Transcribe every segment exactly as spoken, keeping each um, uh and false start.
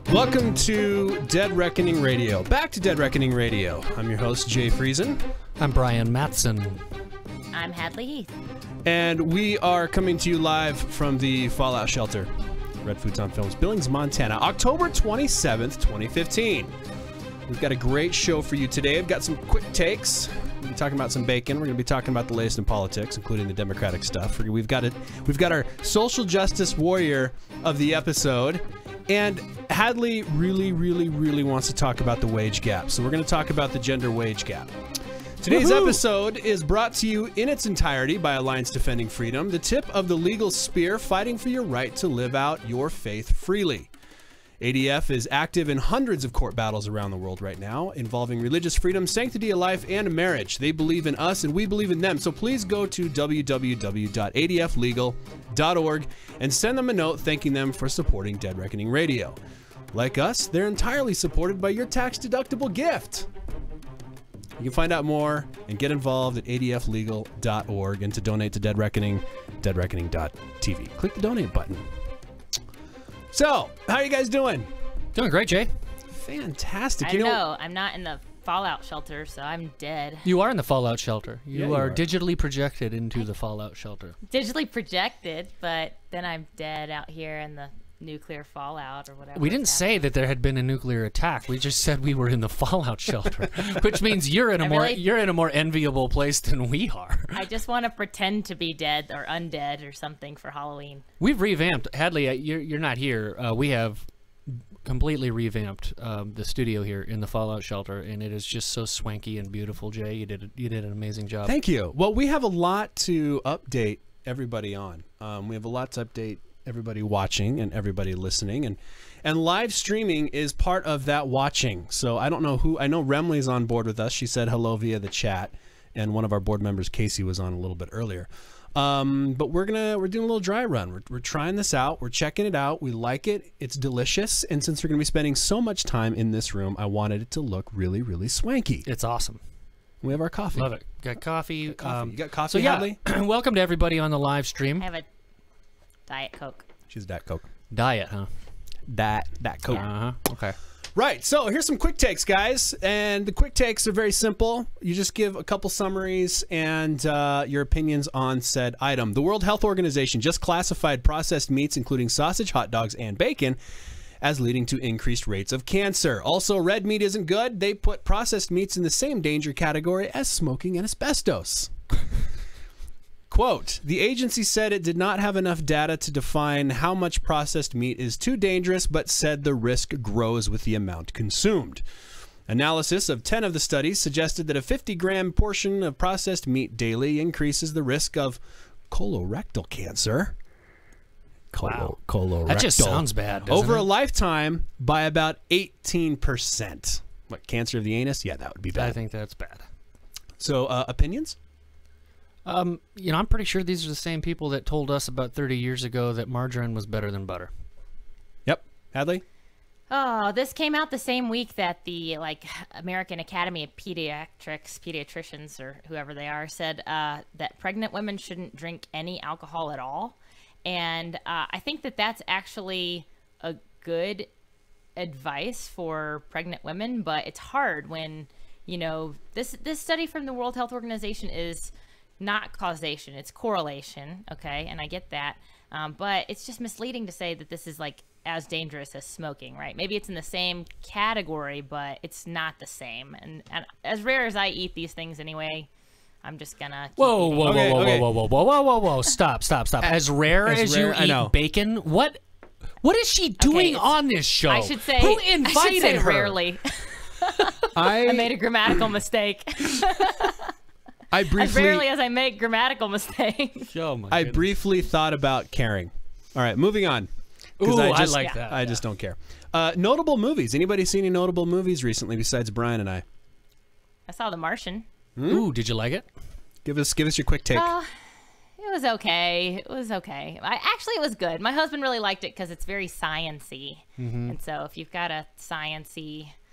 Welcome to Dead Reckoning Radio. Back to Dead Reckoning Radio. I'm your host, Jay Friesen. I'm Brian Matson. I'm Hadley Heath. And we are coming to you live from the Fallout Shelter, Red Futon Films, Billings, Montana, October twenty-seventh, twenty fifteen. We've got a great show for you today. I've got some quick takes. We're going to be talking about some bacon. We're going to be talking about the latest in politics, including the Democratic stuff. We've got it. We've got our social justice warrior of the episode. And Hadley really, really, really wants to talk about the wage gap. So we're going to talk about the gender wage gap. Today's episode is brought to you in its entirety by Alliance Defending Freedom, the tip of the legal spear fighting for your right to live out your faith freely. A D F is active in hundreds of court battles around the world right now, involving religious freedom, sanctity of life, and marriage. They believe in us, and we believe in them. So please go to w w w dot a d f legal dot org and send them a note thanking them for supporting Dead Reckoning Radio. Like us, they're entirely supported by your tax-deductible gift. You can find out more and get involved at a d f legal dot org, and to donate to Dead Reckoning, dead reckoning dot t v. Click the donate button. So, how are you guys doing? Doing great, Jay. Fantastic. I you know, know, I'm not in the Fallout shelter, so I'm dead. You are in the Fallout shelter. You, Yeah, you are, are. digitally projected into the Fallout shelter. Digitally projected, but then I'm dead out here in the nuclear fallout or whatever. We didn't say that there had been a nuclear attack. We just said we were in the Fallout shelter, which means you're in a I more really- you're in a more enviable place than we are. I just want to pretend to be dead or undead or something for Halloween. We've revamped. Hadley, uh, you're you're not here. Uh, we have completely revamped um, the studio here in the Fallout shelter, and it is just so swanky and beautiful. Jay, you did a, you did an amazing job. thank you. Well, we have a lot to update everybody on. Um, we have a lot to update everybody watching and everybody listening, and and live streaming is part of that watching. So I don't know who. I know Remley's on board with us. She said hello via the chat, and one of our board members, Casey, was on a little bit earlier. Um, but we're gonna we're doing a little dry run. We're, we're trying this out. We're checking it out. We like it. It's delicious. And since we're gonna be spending so much time in this room, I wanted it to look really, really swanky. It's awesome. We have our coffee. Love it. Got coffee. Got coffee. Um, You got coffee, so yeah, Hadley? welcome to everybody on the live stream. I have a Diet Coke. She's that Coke. Diet, huh? That that Coke. Uh huh. Okay. Right, so here's some quick takes, guys, and the quick takes are very simple. You just give a couple summaries and uh, your opinions on said item. The World Health Organization just classified processed meats, including sausage, hot dogs, and bacon, as leading to increased rates of cancer. Also, red meat isn't good. They put processed meats in the same danger category as smoking and asbestos. Quote, the agency said it did not have enough data to define how much processed meat is too dangerous, but said the risk grows with the amount consumed. Analysis of ten of the studies suggested that a fifty gram portion of processed meat daily increases the risk of colorectal cancer. Wow. Colorectal. That just sounds bad, doesn't Over it? a lifetime by about eighteen percent. What, cancer of the anus? Yeah, that would be bad. I think that's bad. So, uh, opinions? Um, you know, I'm pretty sure these are the same people that told us about thirty years ago that margarine was better than butter. Yep. Hadley? Oh, this came out the same week that the like American Academy of Pediatrics, pediatricians, or whoever they are, said uh, that pregnant women shouldn't drink any alcohol at all. And uh, I think that that's actually a good advice for pregnant women, but it's hard when, you know, this this study from the World Health Organization is not causation, it's correlation, okay, and I get that, um, but it's just misleading to say that this is like as dangerous as smoking, right? Maybe it's in the same category, but it's not the same, and, and as rare as I eat these things anyway, I'm just gonna keep Whoa, eating. whoa, whoa, Okay, whoa, okay. whoa, whoa, whoa, whoa, whoa, whoa! Stop, stop, stop! As rare As as, rare, you I eat know. bacon, what? What is she doing it's- on this show? I should say who I invited should say her? rarely. I, I made a grammatical mistake. I As briefly... rarely as I make grammatical mistakes. Oh my I goodness. briefly thought about caring. All right, moving on. 'Cause Ooh, I, I just, like Yeah. that. I just don't care. Uh, notable movies. Anybody seen any notable movies recently besides Brian and I? I saw The Martian. Ooh, did you like it? Give us, give us your quick take. Uh, it was okay. It was okay. I actually it was good. My husband really liked it because it's very science-y. And so if you've got a science-y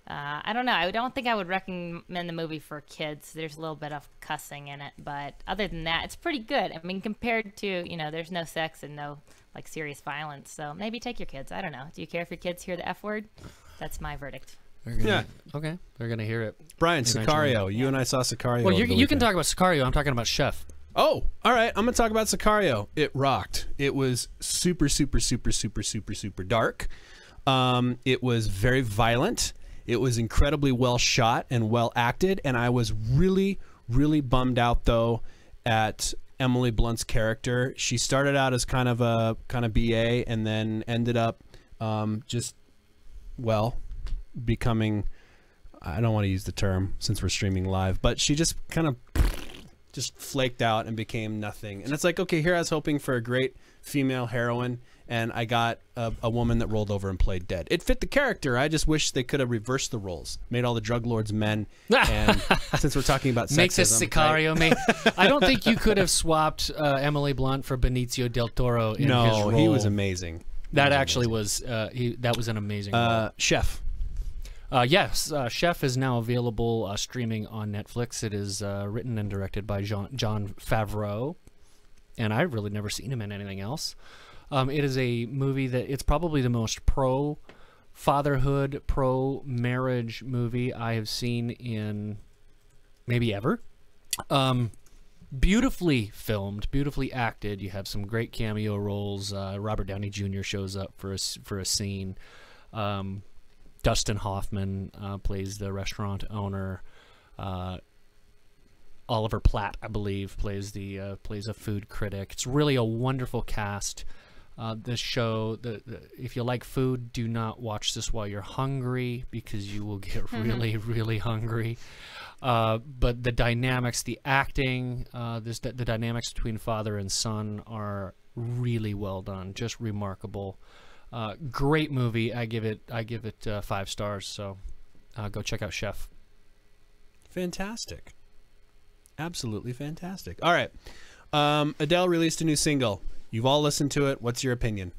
Uh, I don't know. I don't think I would recommend the movie for kids. There's a little bit of cussing in it, but other than that, it's pretty good. I mean, compared to, you know, there's no sex and no like serious violence. So maybe take your kids. I don't know. Do you care if your kids hear the F word? That's my verdict. They're gonna, Yeah. Okay. They're gonna hear it. Brian, Eventually. Sicario. You and I saw Sicario. Well, over you the you can weekend. talk about Sicario. I'm talking about Chef. Oh, all right. I'm going to talk about Sicario. It rocked. It was super, super, super, super, super, super dark. Um, it was very violent. It was incredibly well shot and well acted. And I was really, really bummed out, though, at Emily Blunt's character. She started out as kind of a kind of B A and then ended up um, just, well, becoming, I don't want to use the term since we're streaming live, but she just kind of just flaked out and became nothing. And it's like, okay, here I was hoping for a great female heroine, and I got a, a woman that rolled over and played dead. It fit the character. I just wish they could have reversed the roles, made all the drug lords men. And since we're talking about sexism, Make this Sicario. right? Mate. I don't think you could have swapped uh, Emily Blunt for Benicio del Toro in his No, role. he was amazing. He That was actually amazing. was uh, he. That was an amazing role. Uh, Chef. Uh, yes, uh, Chef is now available uh, streaming on Netflix. It is uh, written and directed by Jean, John Favreau, and I've really never seen him in anything else. Um, it is a movie that it's probably the most pro fatherhood, pro marriage movie I have seen in maybe ever. Um, beautifully filmed, beautifully acted. You have some great cameo roles. Uh, Robert Downey Junior shows up for a, s- for a scene. Um, Dustin Hoffman uh, plays the restaurant owner. Uh, Oliver Platt, I believe, plays the uh, plays a food critic. It's really a wonderful cast. Uh, this show, the, the, if you like food, do not watch this while you're hungry because you will get really, really hungry. Uh, but the dynamics, the acting, uh, this the dynamics between father and son are really well done, just remarkable. Uh, great movie. I give it. I give it uh, five stars. So, uh, go check out Chef. Fantastic. Absolutely fantastic. All right. Um, Adele released a new single. You've all listened to it. What's your opinion?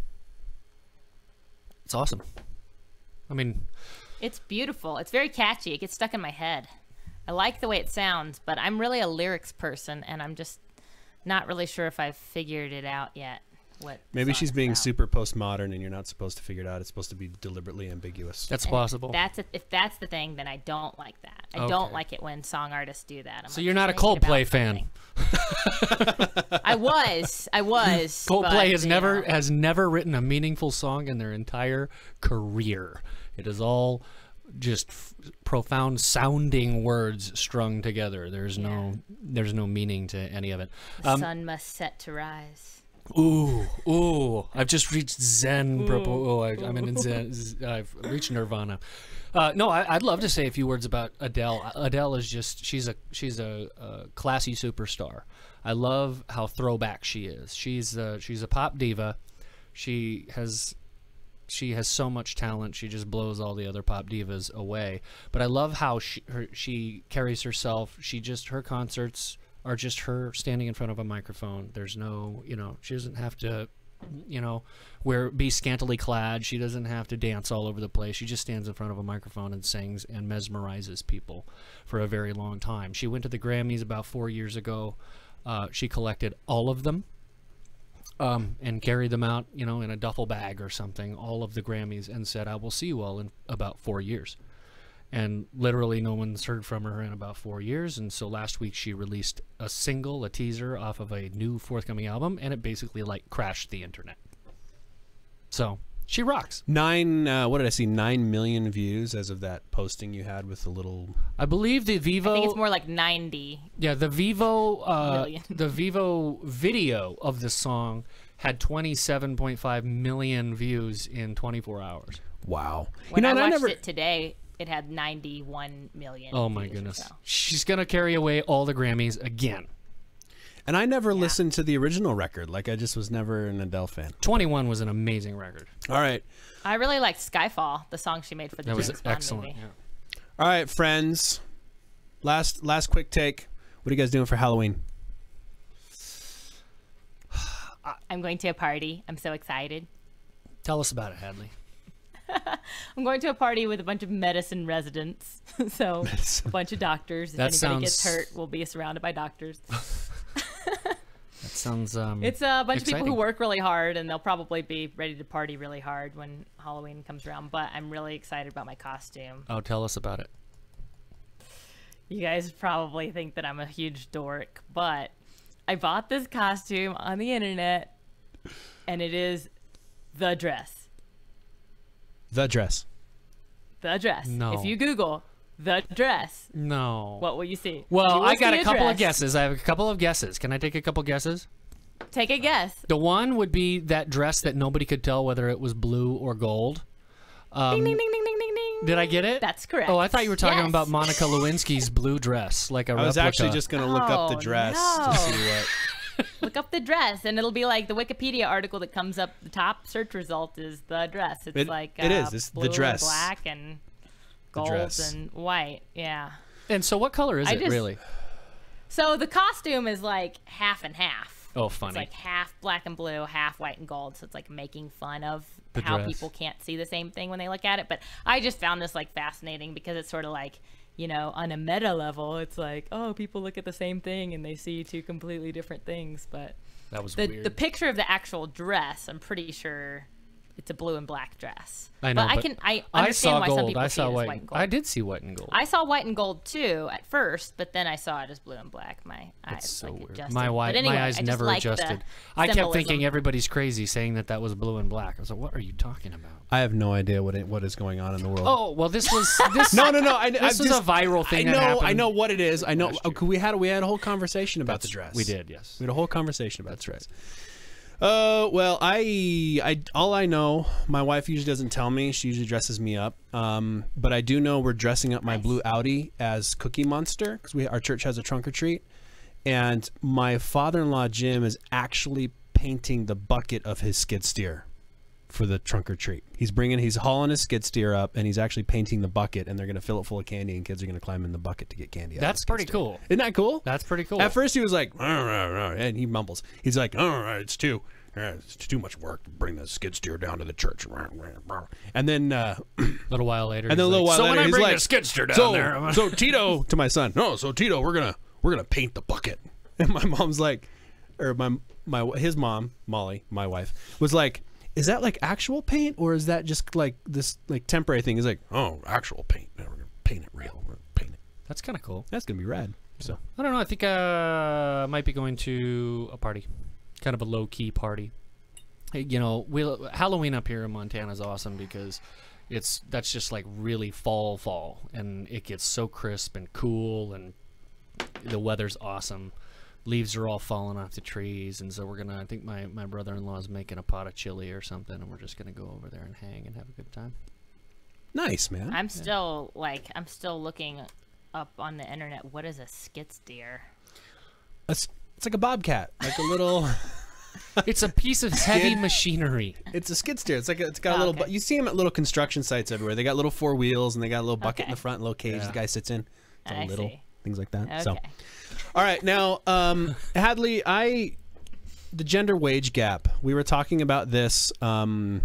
It's awesome. I mean, It's beautiful. It's very catchy. It gets stuck in my head. I like the way it sounds, but I'm really a lyrics person, and I'm just not really sure if I've figured it out yet. What Maybe song she's it's being about. super postmodern, and you're not supposed to figure it out. It's supposed to be deliberately ambiguous. that's And possible. That's a, if that's the thing, then I don't like that. I Okay. don't like it when song artists do that. I'm So like, you're not a make it about Coldplay fan. something. I was, I was. Coldplay but, has you never know, has never written a meaningful song in their entire career. It is all just f- profound sounding words strung together. There's no there's no meaning to any of it. the Um, sun must set to rise. Ooh, ooh! I've just reached Zen. Purple. Oh, I, I'm in Zen. z- I've reached Nirvana. Uh, no, I, I'd love to say a few words about Adele. Adele is just she's a she's a, a classy superstar. I love how throwback she is. She's a, she's a pop diva. She has she has so much talent. She just blows all the other pop divas away. But I love how she her, she carries herself. She just her concerts are just her standing in front of a microphone. There's no, you know, she doesn't have to, you know, wear be scantily clad. She doesn't have to dance all over the place. She just stands in front of a microphone and sings and mesmerizes people for a very long time. She went to the Grammys about four years ago. Uh, she collected all of them um, and carried them out, you know, in a duffel bag or something, all of the Grammys, and said, I will see you all in about four years. And literally no one's heard from her in about four years. And so last week she released a single, a teaser off of a new forthcoming album, and it basically like crashed the internet. So she rocks. Nine, uh, what did I see? Nine million views as of that posting you had with the little. I believe the Vivo. I think it's more like ninety. Yeah, the Vivo. Uh, Million. the Vivo video of the song had twenty-seven point five million views in twenty-four hours. Wow. When you know, I and watched never. it today, it had ninety-one million. Oh my views or goodness. so. She's gonna carry away all the Grammys again. And I never listened to the original record. Like, I just was never an Adele fan. twenty-one was an amazing record. All right. I really liked Skyfall, the song she made for the That was James Bond excellent. movie. Yeah. All right, friends. Last last quick take. What are you guys doing for Halloween? I'm going to a party. I'm so excited. Tell us about it, Hadley. I'm going to a party with a bunch of medicine residents. So a bunch of doctors. If That anybody sounds- gets hurt, we'll be surrounded by doctors. That sounds. Um, It's a bunch of people exciting. who work really hard, and they'll probably be ready to party really hard when Halloween comes around. But I'm really excited about my costume. Oh, tell us about it. You guys probably think that I'm a huge dork, but I bought this costume on the internet, and it is the dress. The dress. The dress. No. If you Google the dress, No. what will you see? You Well, will I got see a couple of dress. guesses. I have a couple of guesses. Can I take a couple guesses? Take a guess. The one would be that dress that nobody could tell whether it was blue or gold. Um, Ding, ding, ding, ding, ding, ding, ding. Did I get it? That's correct. Oh, I thought you were talking Yes. about Monica Lewinsky's blue dress, like a I was replica. actually just going to look up the Oh, dress no. to see what. Look up the dress, and it'll be like the Wikipedia article that comes up. The top search result is the dress. It's It- like it uh, is. It's the blue and dress. black and gold dress. and white. Yeah. And so, what color is I it just- really? So the costume is like half and half. Oh, It's funny. like half black and blue, half white and gold. So it's like making fun of The how dress. people can't see the same thing when they look at it. But I just found this like fascinating because it's sort of like, you know, on a meta level, it's like, oh, people look at the same thing and they see two completely different things. But That was the weird. the picture of the actual dress, I'm pretty sure it's a blue and black dress. I know, but I but can I I understand saw why gold. some people I see saw it as white. white and gold. I did see white and gold. I saw white and gold too at first, but then I saw it as blue and black. My eyes That's so like weird. adjusted. My, wi- But anyway, my eyes I just never like the adjusted. I kept symbolism. thinking everybody's crazy saying that that was blue and black. I was like, what are you talking about? I have no idea what it, what is going on in the world. Oh, well, this was this. no, no, no! I, This I was just, a viral thing. I that know, happened I know what it is. I know. last year. Oh, we had we had a whole conversation about the dress. We did, yes. We had a whole conversation about the dress. Uh, well, I, I, all I know, my wife usually doesn't tell me. She usually dresses me up. Um, but I do know we're dressing up my blue Audi as Cookie Monster because we our church has a trunk or treat, and my father-in-law Jim is actually painting the bucket of his skid steer for the trunk or treat. He's bringing, he's hauling his skid steer up, and he's actually painting the bucket, and they're gonna fill it full of candy, and kids are gonna climb in the bucket to get candy. out of That's the skid pretty steer. cool. Isn't that cool? That's pretty cool. At first he was like, "Rah, rah, rah," and he mumbles. He's like, "All right, it's too, uh, it's too much work to bring the skid steer down to the church." Rah, rah, rah. And then, uh, a little while later. and then a he's little like, while so later, when I he's bring like, the skid steer down so, there, I'm gonna-" so Tito to my son, no, so Tito, we're gonna we're gonna paint the bucket. And my mom's like, or my my his mom, Molly, my wife, was like, is that like actual paint or is that just like this like temporary thing? He's like, oh, actual paint. We're gonna paint it real. We're gonna paint it. That's kind of cool. That's gonna be rad. So I don't know. I think uh, I might be going to a party, kind of a low key party. Hey, you know, we'll, Halloween up here in Montana is awesome because it's that's just like really fall, fall, and it gets so crisp and cool, and the weather's awesome. Leaves are all falling off the trees, and so we're gonna. I think my my brother-in-law is making a pot of chili or something, and we're just gonna go over there and hang and have a good time. nice, man. I'm still like I'm still looking up on the internet. What is a skid steer? It's, it's like a bobcat, like a little. It's a piece of heavy machinery. It's a skid steer. It's like a, it's got a Oh, little. okay. bu- You see them at little construction sites everywhere. They got little four wheels and they got a little bucket in Okay. the front, little cage Yeah. the guy sits in. It's all I little see. things like that. Okay. So, all right, now, um, Hadley, I the gender wage gap. We were talking about this um,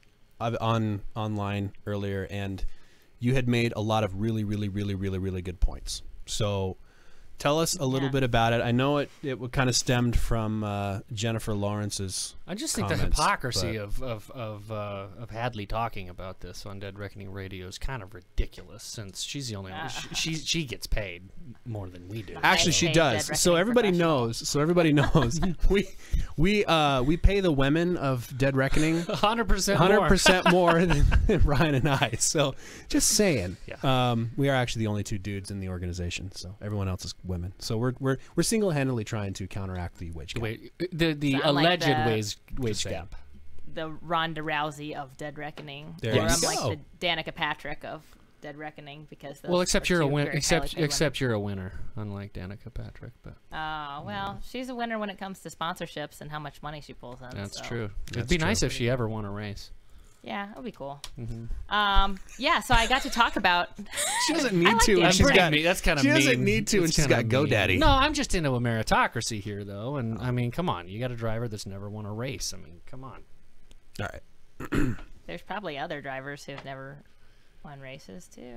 on online earlier, and you had made a lot of really, really, really, really, really good points. So. Tell us a little Yeah. bit about it. I know it it kind of stemmed from uh, Jennifer Lawrence's. I just think the comments, hypocrisy but- of of of, uh, of Hadley talking about this on Dead Reckoning Radio is kind of ridiculous. Since she's the only one, she, she she gets paid more than we do. Actually, she paid does. Dead So Reckoning everybody professional. knows. So everybody knows. we we uh we pay the women of Dead Reckoning Hundred percent, hundred percent more than, than Ryan and I. So just saying. Yeah. Um, we are actually the only two dudes in the organization. So everyone else is women. So we're we're we're single-handedly trying to counteract the wage gap. Wait, the the Sound like alleged the- wage wage gap. The Ronda Rousey of Dead Reckoning, There or you I'm go. like the Danica Patrick of Dead Reckoning because those Well, except are you're a two winner. very Except highly paid except you're a winner, unlike Danica Patrick. But women. Oh well, she's a winner when it comes to sponsorships and how much money she pulls in. that's so. true. It'd That's be true. nice if she ever won a race. Yeah, it'll be cool. Mm-hmm. Um, yeah, so I got to talk about. She doesn't need like to. the And I'm she's pretty got. mean. That's kind of She mean. doesn't need to, and That's she's kinda got mean. GoDaddy. No, I'm just into a meritocracy here, though, and I mean, come on, you got a driver that's never won a race. I mean, come on. All right. There's probably other drivers who've never won races too.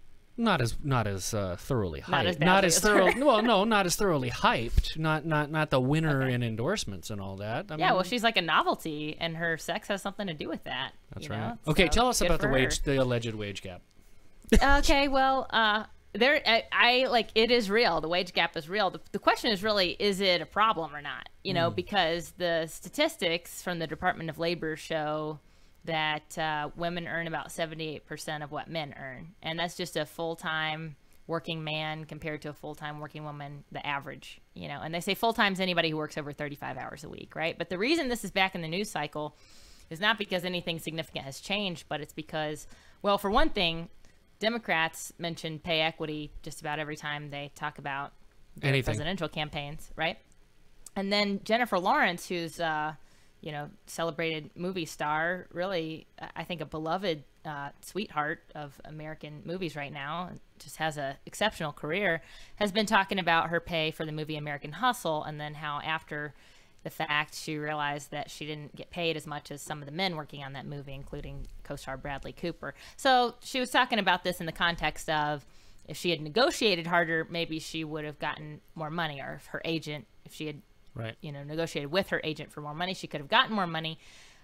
Not as not as uh, thoroughly hyped. Not as not badly as as thorough. her. Well, no, not as thoroughly hyped. Not not not the winner Okay. in endorsements and all that. I Yeah, mean, well, she's like a novelty, and her sex has something to do with that. that's you right. know? Okay, So, tell us good about the for wage, her. the alleged wage gap. Okay, well, uh, there, I, I like it is real. The wage gap is real. The, the question is really, is it a problem or not? You know, because the statistics from the Department of Labor show that uh, women earn about seventy-eight percent of what men earn, and that's just a full-time working man compared to a full-time working woman, the average. You know, and they say full-time is anybody who works over thirty-five hours a week, right? But the reason this is back in the news cycle is not because anything significant has changed, but it's because, well, for one thing, Democrats mention pay equity just about every time they talk about their Anything. presidential campaigns, right? And then Jennifer Lawrence, who's uh, you know, celebrated movie star, really, I think a beloved uh, sweetheart of American movies right now, just has a exceptional career, has been talking about her pay for the movie American Hustle, and then how after the fact she realized that she didn't get paid as much as some of the men working on that movie, including co-star Bradley Cooper. So she was talking about this in the context of if she had negotiated harder, maybe she would have gotten more money, or if her agent, if she had Right. you know, negotiated with her agent for more money, she could have gotten more money.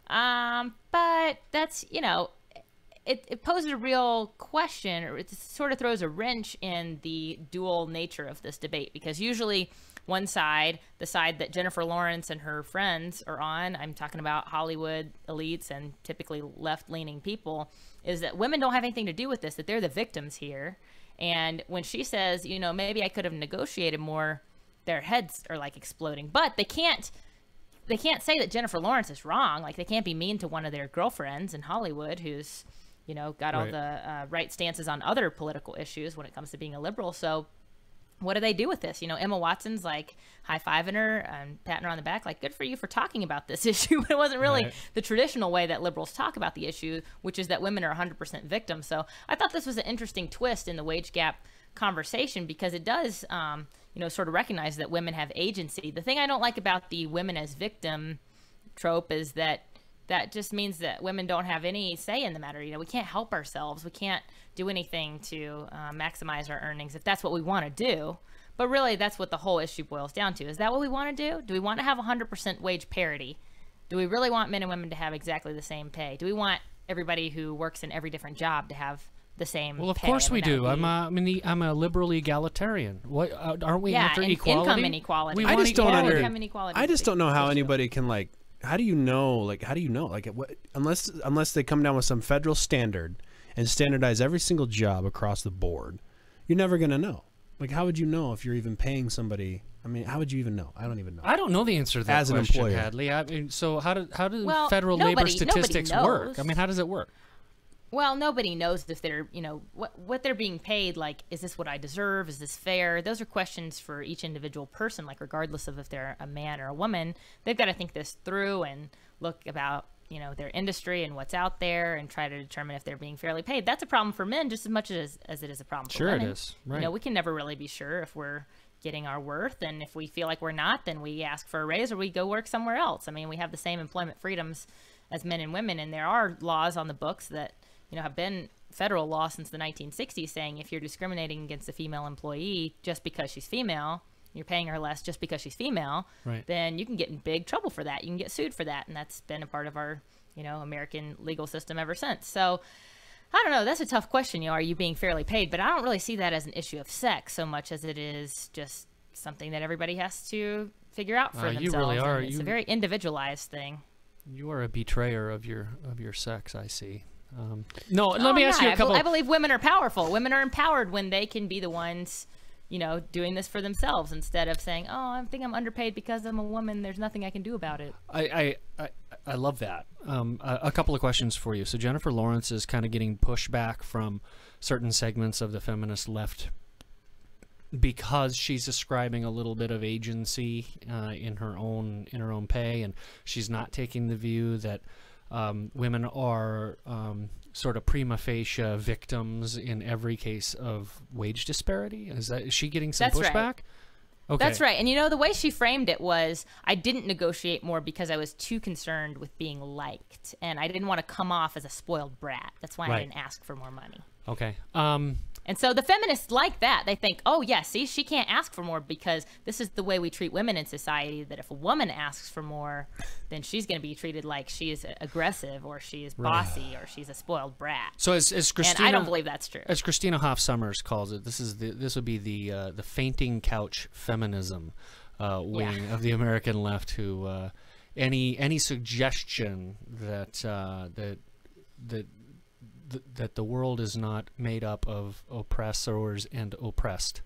Um, but that's, you know, it, it poses a real question, or it sort of throws a wrench in the dual nature of this debate, because usually one side, the side that Jennifer Lawrence and her friends are on, I'm talking about Hollywood elites and typically left-leaning people, is that women don't have anything to do with this, that they're the victims here. And when she says, you know, maybe I could have negotiated more, their heads are like exploding. But they can't they can't say that Jennifer Lawrence is wrong. Like, they can't be mean to one of their girlfriends in Hollywood who's, you know, got all Right. the uh, right stances on other political issues when it comes to being a liberal. So what do they do with this? You know, Emma Watson's like high-fiving her and patting her on the back, like, good for you for talking about this issue. But it wasn't really Right. the traditional way that liberals talk about the issue, which is that women are one hundred percent victims. So I thought this was an interesting twist in the wage gap conversation, because it does, um, you know, sort of recognize that women have agency. The thing I don't like about the women as victim trope is that that just means that women don't have any say in the matter. You know, we can't help ourselves. We can't do anything to uh, maximize our earnings if that's what we want to do. But really, that's what the whole issue boils down to. Is that what we want to do? Do we want to have one hundred percent wage parity? Do we really want men and women to have exactly the same pay? Do we want everybody who works in every different job to have the same Well, of pay? course I we mean, that do. would I'm be- a, I'm, an, e- I'm a liberal egalitarian. What uh, aren't we Yeah, after in- equality? income inequality. We I want just don't equality. under- Income inequality I is just big. don't know how Big deal. anybody can, like, how do you know, like, how do you know, like, what, unless unless they come down with some federal standard and standardize every single job across the board, you're never gonna know. Like, how would you know if you're even paying somebody? I mean, how would you even know? I don't even know. I don't know the answer to that As an question, employer. Hadley. I mean, so how do how do Well, federal labor nobody- nobody statistics work? knows. I mean, how does it work? Well, nobody knows if they're, you know, what what they're being paid. Like, is this what I deserve? Is this fair? Those are questions for each individual person. Like, regardless of if they're a man or a woman, they've got to think this through and look about, you know, their industry and what's out there and try to determine if they're being fairly paid. That's a problem for men just as much as as it is a problem for Sure it women. is. You Right. know, we can never really be sure if we're getting our worth, and if we feel like we're not, then we ask for a raise or we go work somewhere else. I mean, we have the same employment freedoms as men and women, and there are laws on the books that, you know, have been federal law since the nineteen sixties saying if you're discriminating against a female employee just because she's female, you're paying her less just because she's female, Right. then you can get in big trouble for that. You can get sued for that, and that's been a part of our, you know, American legal system ever since. So I don't know. That's a tough question. You know, are you being fairly paid? But I don't really see that as an issue of sex so much as it is just something that everybody has to figure out for Uh, you themselves. really are. And it's You- a very individualized thing. You are a betrayer of your of your sex. I see. Um, no, let Oh, me ask yeah, you a I bel- couple. I believe women are powerful. Women are empowered when they can be the ones, you know, doing this for themselves instead of saying, "Oh, I think I'm underpaid because I'm a woman. There's nothing I can do about it." I, I, I, I love that. Um, a, a couple of questions for you. So Jennifer Lawrence is kind of getting pushback from certain segments of the feminist left because she's ascribing a little bit of agency uh, in her own in her own pay, and she's not taking the view that um, women are um, sort of prima facie victims in every case of wage disparity. Is that is she getting some That's pushback? right. Okay. That's right. And you know, the way she framed it was, I didn't negotiate more because I was too concerned with being liked. And I didn't want to come off as a spoiled brat. That's why Right. I didn't ask for more money. Okay. Um, And so the feminists like that. They think, oh, yeah, see, she can't ask for more because this is the way we treat women in society, that if a woman asks for more, then she's going to be treated like she is aggressive or she is bossy or she's a spoiled brat. so as, as Christina, and I don't believe that's true. as Christina Hoff Sommers calls it, this is the this would be the uh, the fainting couch feminism uh, wing Yeah. of the American left. Who uh, any any suggestion that uh, that that th- that the world is not made up of oppressors and oppressed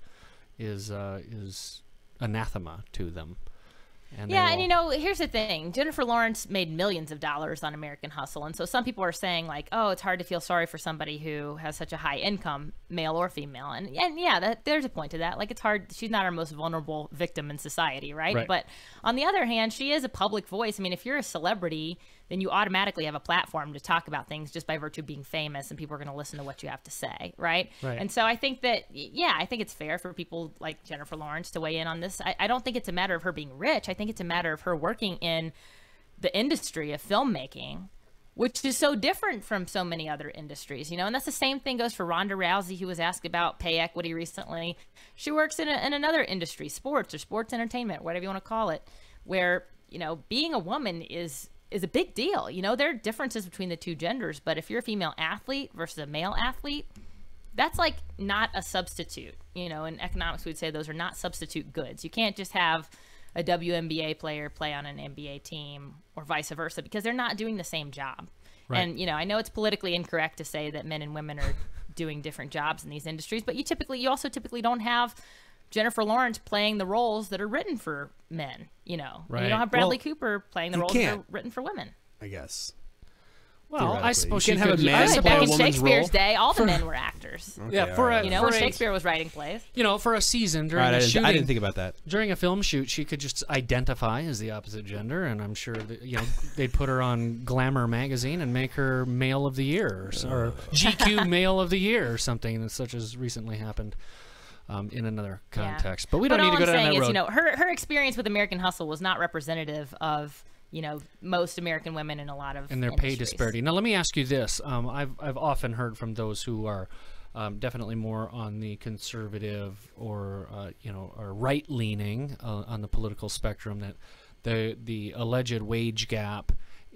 is uh, is anathema to them. And Yeah, they and will- you know, here's the thing. Jennifer Lawrence made millions of dollars on American Hustle. And so some people are saying, like, oh, it's hard to feel sorry for somebody who has such a high income, male or female. And, and yeah, that, there's a point to that. Like, it's hard. She's not our most vulnerable victim in society, right? Right. But on the other hand, she is a public voice. I mean, if you're a celebrity, then you automatically have a platform to talk about things just by virtue of being famous, and people are going to listen to what you have to say, right? Right. And so I think that, yeah, I think it's fair for people like Jennifer Lawrence to weigh in on this. I, I don't think it's a matter of her being rich. I think it's a matter of her working in the industry of filmmaking, which is so different from so many other industries, you know? And that's the same thing goes for Ronda Rousey, who was asked about pay equity recently. She works in, a, in another industry, sports or sports entertainment, whatever you want to call it, where, you know, being a woman is is a big deal. You know, there are differences between the two genders, but if you're a female athlete versus a male athlete, that's like not a substitute. You know, in economics, we'd say those are not substitute goods. You can't just have a W N B A player play on an N B A team or vice versa, because they're not doing the same job. Right. And, you know, I know it's politically incorrect to say that men and women are doing different jobs in these industries, but you typically, you also typically don't have Jennifer Lawrence playing the roles that are written for men, you know. And Right. you don't have Bradley Well, Cooper playing the you roles that are can't. written for women. I guess. well, I theoretically. suppose You she can't have could. a man I Right, play back a in suppose, woman's Shakespeare's role. day, all the For- men were actors. Okay, Yeah, all for a- right. You know, for when a- Shakespeare was writing plays. you know, for a season during All right, a I, didn't, shooting, I didn't think about that. during a film shoot, she could just identify as the opposite gender, and I'm sure that, you know, they'd put her on Glamour magazine and make her Male of the Year, or, s- or G Q Male of the Year, or something such as recently happened um, in another context. Yeah. But we don't but need all to go I'm down saying that is, road. you know, her her experience with American Hustle was not representative of, you know, most American women in a lot of and their pay industries. disparity. Now, let me ask you this: um, I've I've often heard from those who are um, definitely more on the conservative or uh, you know, or right leaning uh, on the political spectrum, that the the alleged wage gap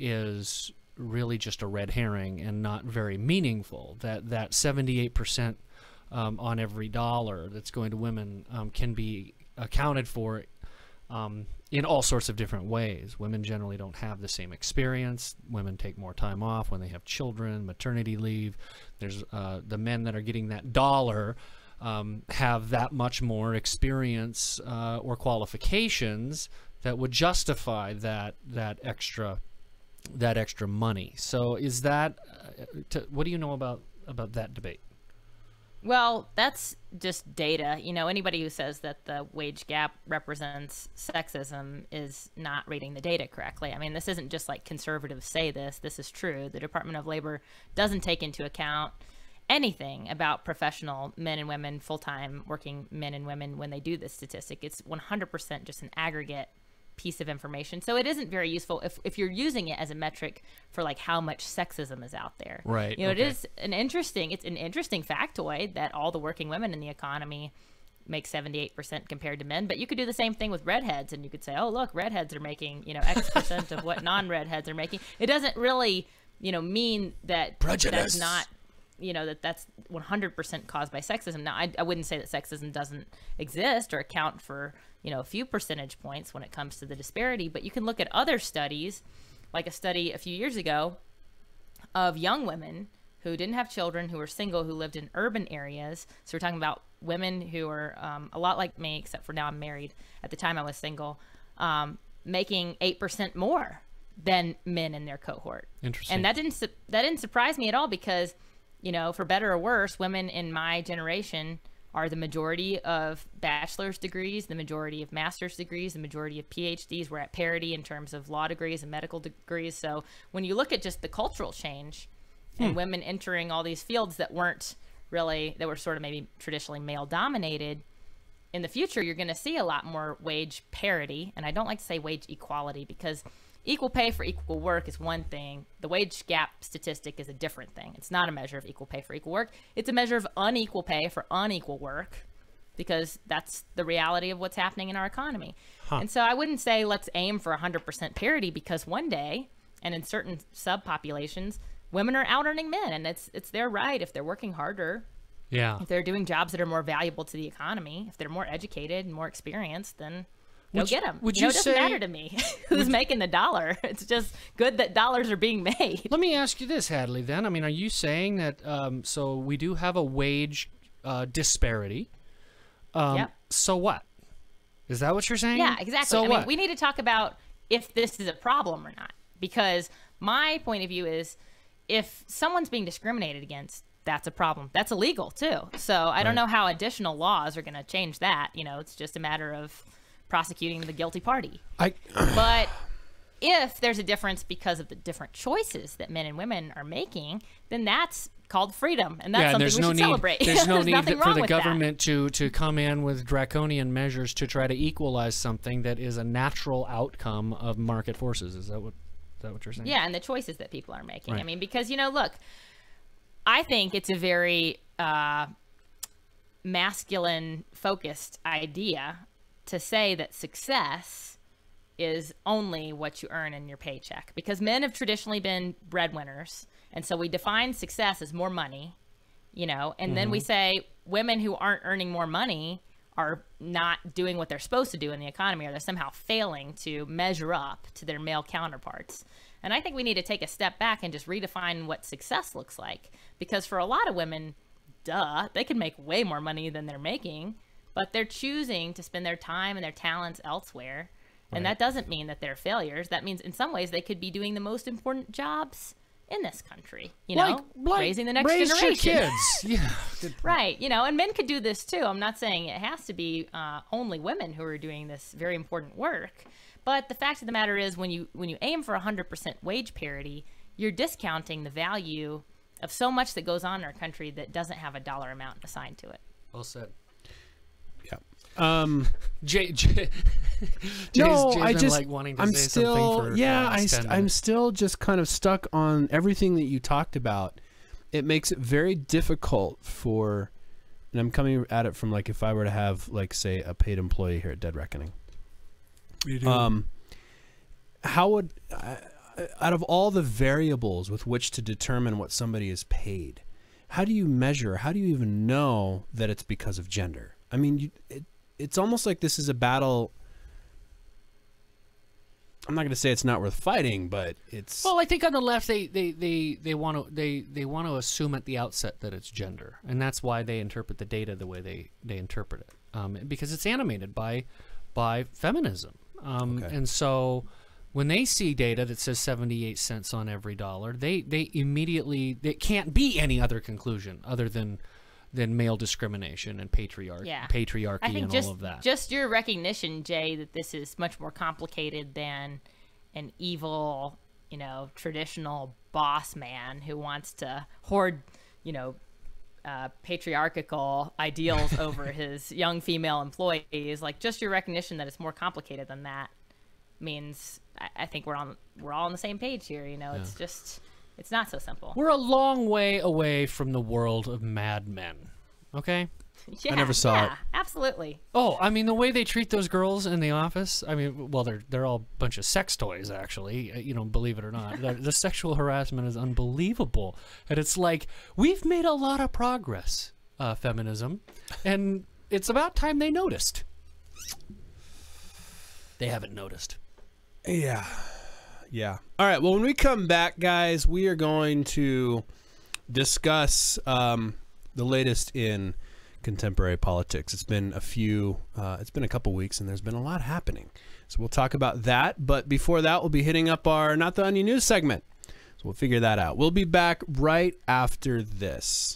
is really just a red herring and not very meaningful. That that seventy-eight percent um, on every dollar that's going to women um, can be accounted for Um, in all sorts of different ways. Women generally don't have the same experience. Women take more time off when they have children, maternity leave. There's uh, the men that are getting that dollar um, have that much more experience uh, or qualifications that would justify that that extra that extra money. So is that uh, to, what do you know about about that debate? Well, that's just data. You know, anybody who says that the wage gap represents sexism is not reading the data correctly. I mean, this isn't just like conservatives say this. This is true. The Department of Labor doesn't take into account anything about professional men and women, full-time working men and women when they do this statistic. It's one hundred percent just an aggregate piece of information. So it isn't very useful if, if you're using it as a metric for like how much sexism is out there. Right, You know, okay. it is an interesting, it's an interesting factoid that all the working women in the economy make seventy-eight percent compared to men, but you could do the same thing with redheads, and you could say, oh, look, redheads are making, you know, X percent of what non-redheads are making. It doesn't really, you know, mean that Prejudice. that's not, you know, that that's one hundred percent caused by sexism. Now, I, I wouldn't say that sexism doesn't exist or account for, you know, a few percentage points when it comes to the disparity, but you can look at other studies, like a study a few years ago of young women who didn't have children, who were single, who lived in urban areas. So we're talking about women who are um, a lot like me, except for now I'm married. At the time I was single, um, making eight percent more than men in their cohort. Interesting. And that didn't su- that didn't surprise me at all, because, you know, for better or worse, women in my generation are the majority of bachelor's degrees, the majority of master's degrees, the majority of P H Ds. We're at parity in terms of law degrees and medical degrees. So when you look at just the cultural change and Hmm. women entering all these fields that weren't really, that were sort of maybe traditionally male dominated, in the future, you're going to see a lot more wage parity. And I don't like to say wage equality, because equal pay for equal work is one thing. The wage gap statistic is a different thing. It's not a measure of equal pay for equal work. It's a measure of unequal pay for unequal work, because that's the reality of what's happening in our economy. Huh. And so I wouldn't say let's aim for one hundred percent parity, because one day, and in certain subpopulations, women are out earning men, and it's it's their right if they're working harder. Yeah. If they're doing jobs that are more valuable to the economy, if they're more educated and more experienced, then go would get them. Would you know, you it doesn't say, matter to me who's making the dollar. It's just good that dollars are being made. Let me ask you this, Hadley, then. I mean, are you saying that, um, so we do have a wage uh, disparity. Um, yep. So what? Is that what you're saying? Yeah, exactly. So I what? mean, we need to talk about if this is a problem or not, because my point of view is if someone's being discriminated against, that's a problem. That's illegal too. So I Right. don't know how additional laws are going to change that. You know, it's just a matter of prosecuting the guilty party. I But if there's a difference because of the different choices that men and women are making, then that's called freedom, and that's yeah, and something there's we no should need, celebrate. There's no There's need nothing for wrong the with that. government to, to come in with draconian measures to try to equalize something that is a natural outcome of market forces. Is that what, is that what you're saying? Yeah, and the choices that people are making. Right. I mean, because, you know, look, I think it's a very uh, masculine-focused idea to say that success is only what you earn in your paycheck, because men have traditionally been breadwinners, and so we define success as more money, you know, and mm-hmm. then we say women who aren't earning more money are not doing what they're supposed to do in the economy, or they're somehow failing to measure up to their male counterparts. And I think we need to take a step back and just redefine what success looks like, because for a lot of women, duh, they could make way more money than they're making, but they're choosing to spend their time and their talents elsewhere. And Right. that doesn't mean that they're failures. That means in some ways they could be doing the most important jobs in this country, you know, Like, like raising the next raise generation. your kids. Yeah. Good point. Right. You know, and men could do this too. I'm not saying it has to be uh, only women who are doing this very important work. But the fact of the matter is, when you when you aim for one hundred percent wage parity, you're discounting the value of so much that goes on in our country that doesn't have a dollar amount assigned to it. Well said. yeah. Um, Jay, Jay, Jay's, no, Jay's I been, just like, wanting to I'm say still something for yeah the I last st- ten I'm minutes. still just kind of stuck on everything that you talked about. It makes it very difficult for, and I'm coming at it from like if I were to have like say a paid employee here at Dead Reckoning. You do. Um, how would uh, out of all the variables with which to determine what somebody is paid, how do you measure? How do you even know that it's because of gender? I mean, you, it, it's almost like this is a battle. I'm not going to say it's not worth fighting, but it's Well, I think on the left they they they they want to they they want to assume at the outset that it's gender, and that's why they interpret the data the way they they interpret it, um, because it's animated by by feminism, um, Okay. and so when they see data that says seventy-eight cents on every dollar, they they immediately it can't be any other conclusion other than than male discrimination and patriarchy, Yeah. patriarchy, I think and just, all of that. just your recognition, Jay, that this is much more complicated than an evil, you know, traditional boss man who wants to hoard, you know, uh, patriarchal ideals over his young female employees. Like, just your recognition that it's more complicated than that means I, I think we're on we're all on the same page here. You know, it's just it's not so simple. We're a long way away from the world of Mad Men. Okay? Yeah, never saw yeah, it. absolutely. Oh, I mean the way they treat those girls in the office. I mean, well, they're they're all a bunch of sex toys, actually. uh, You know, believe it or not, the, the sexual harassment is unbelievable, and it's like we've made a lot of progress, uh, feminism, and it's about time they noticed. They haven't noticed. Yeah. Yeah. All right. Well, when we come back, guys, we are going to discuss um, the latest in contemporary politics. It's been a few, uh, it's been a couple weeks, and there's been a lot happening. So we'll talk about that. But before that, we'll be hitting up our Not the Onion News segment. So we'll figure that out. We'll be back right after this.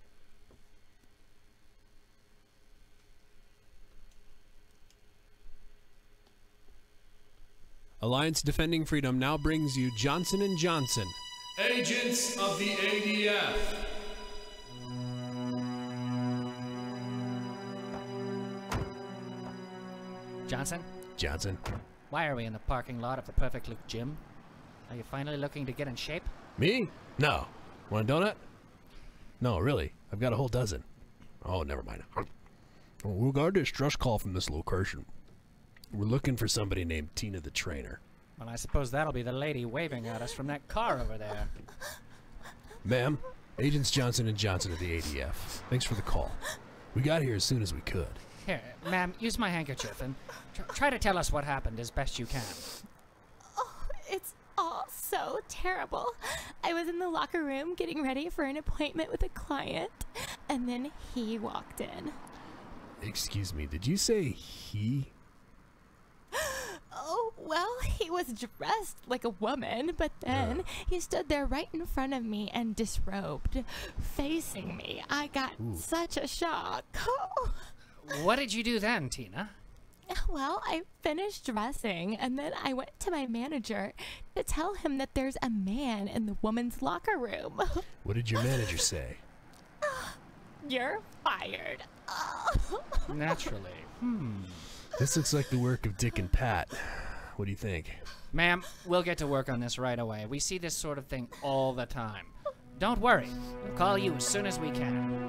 Alliance Defending Freedom now brings you Johnson and Johnson. Agents of the A D F. Johnson? Johnson. Why are we in the parking lot of the Perfect Look gym? Are you finally looking to get in shape? Me? No. Want a donut? No, really. I've got a whole dozen. Oh, never mind. Well, we got a distress call from this location. We're looking for somebody named Tina the Trainer. Well, I suppose that'll be the lady waving at us from that car over there. Ma'am, Agents Johnson and Johnson of the A D F. Thanks for the call. We got here as soon as we could. Here, ma'am, use my handkerchief and tr try to tell us what happened as best you can. Oh, it's all so terrible. I was in the locker room getting ready for an appointment with a client, and then he walked in. Excuse me, did you say he? Oh, well, he was dressed like a woman, but then Uh. he stood there right in front of me and disrobed, facing me. I got Ooh. such a shock. What did you do then, Tina? Well, I finished dressing, and then I went to my manager to tell him that there's a man in the woman's locker room. What did your manager say? You're fired. Naturally. Hmm. This looks like the work of Dick and Pat. What do you think? Ma'am, we'll get to work on this right away. We see this sort of thing all the time. Don't worry. We'll call you as soon as we can.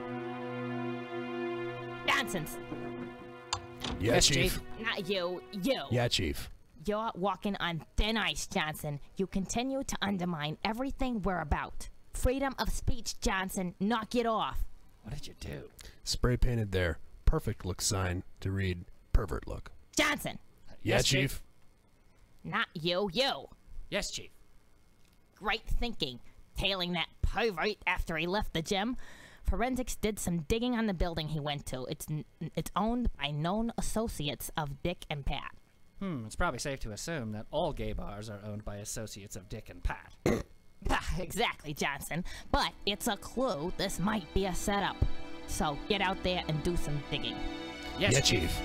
Nonsense. Yeah, Yes, Chief. Chief. Not you. You. Yeah, Chief. You're walking on thin ice, Johnson. You continue to undermine everything we're about. Freedom of speech, Johnson. Knock it off. What did you do? Spray painted their perfect look sign to read pervert look. Johnson. Yeah, Yes, Chief. Chief. Not you. You. Yes, Chief. Great thinking. Tailing that pervert after he left the gym. Forensics did some digging on the building he went to. It's n it's owned by known associates of Dick and Pat. Hmm, it's probably safe to assume that all gay bars are owned by associates of Dick and Pat. Ah, exactly, Johnson. But it's a clue this might be a setup. So get out there and do some digging. Yes, yeah, Chief. Chief.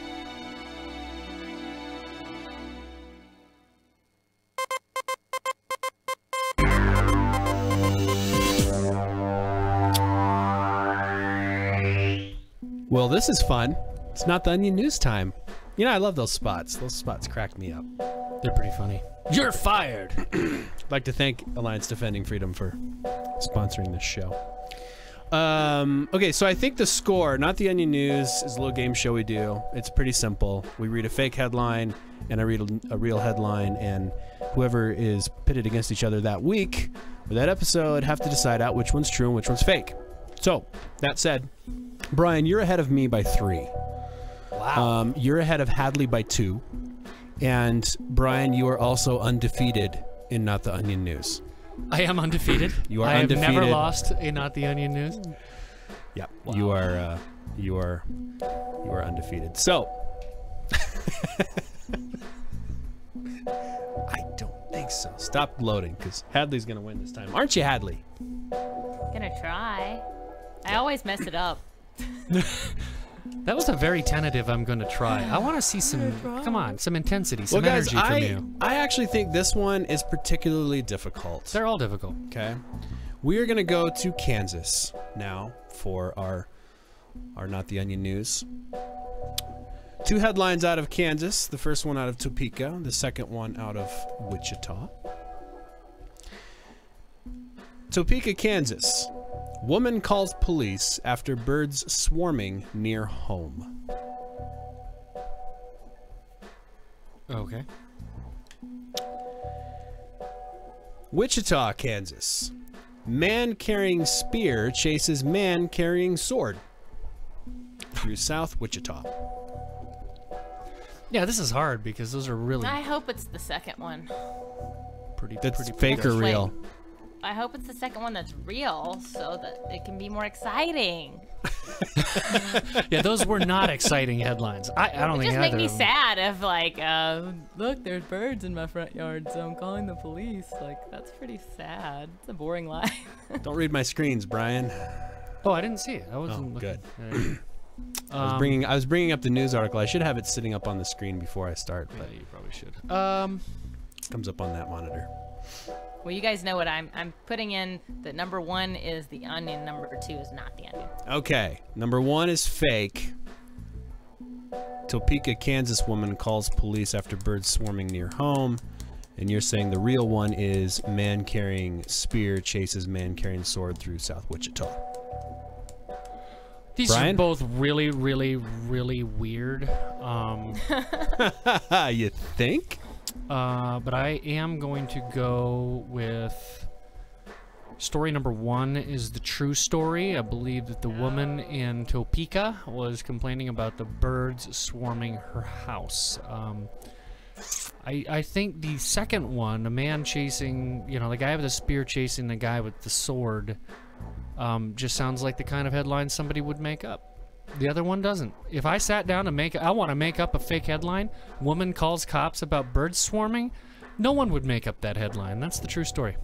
Well, this is fun. It's not the Onion News time. You know, I love those spots. Those spots crack me up. They're pretty funny. You're fired! I'd like to thank Alliance Defending Freedom for sponsoring this show. Um, okay, so I think the score, not the Onion News, is a little game show we do. It's pretty simple. We read a fake headline, and I read a, a real headline, and whoever is pitted against each other that week or that episode have to decide out which one's true and which one's fake. So, that said, Brian, you're ahead of me by three. Wow. Um, you're ahead of Hadley by two. And Brian, you are also undefeated in Not the Onion News. I am undefeated. You are I undefeated. have never lost in Not the Onion News. Yep. Wow. You are uh, you are you are undefeated. So I don't think so. Stop gloating, because Hadley's gonna win this time. Aren't you, Hadley? Gonna try. I always mess it up. That was a very tentative I'm going to try. I want to see some, come on, some intensity, some well, guys, energy from I, you. I actually think this one is particularly difficult. They're all difficult. Okay. We are gonna go to Kansas now for our our Not the Onion News. Two headlines out of Kansas. The first one out of Topeka. The second one out of Wichita. Topeka, Kansas. Woman calls police after birds swarming near home. Okay. Wichita, Kansas. Man carrying spear chases man carrying sword through South Wichita. Yeah, this is hard because those are really I hope it's the second one. pretty, That's pretty fake or Wait. real? I hope it's the second one that's real, so that it can be more exciting. Yeah, those were not exciting headlines. I, I don't It think just make either me of them. sad if like, uh, look, there's birds in my front yard, so I'm calling the police. Like, that's pretty sad. It's a boring life. Don't read my screens, Brian. Oh, I didn't see it. I wasn't Oh, looking. good. Alright. I was Um, bringing I was bringing up the news article. I should have it sitting up on the screen before I start, but Yeah, you probably should. Um, it comes up on that monitor. Well, you guys know what I'm. I'm putting in that number one is the onion, number two is not the onion. Okay, number one is fake. Topeka, Kansas woman calls police after birds swarming near home. And you're saying the real one is man carrying spear chases man carrying sword through South Wichita. These Brian? are both really, really, really weird. Um, you think? uh, but I am going to go with story number one is the true story. I believe that the woman in Topeka was complaining about the birds swarming her house. Um, I, I think the second one, a man chasing, you know, the guy with the spear chasing the guy with the sword, um, just sounds like the kind of headline somebody would make up. The other one doesn't. If I sat down and make, I want to make up a fake headline, woman calls cops about birds swarming, no one would make up that headline. That's the true story.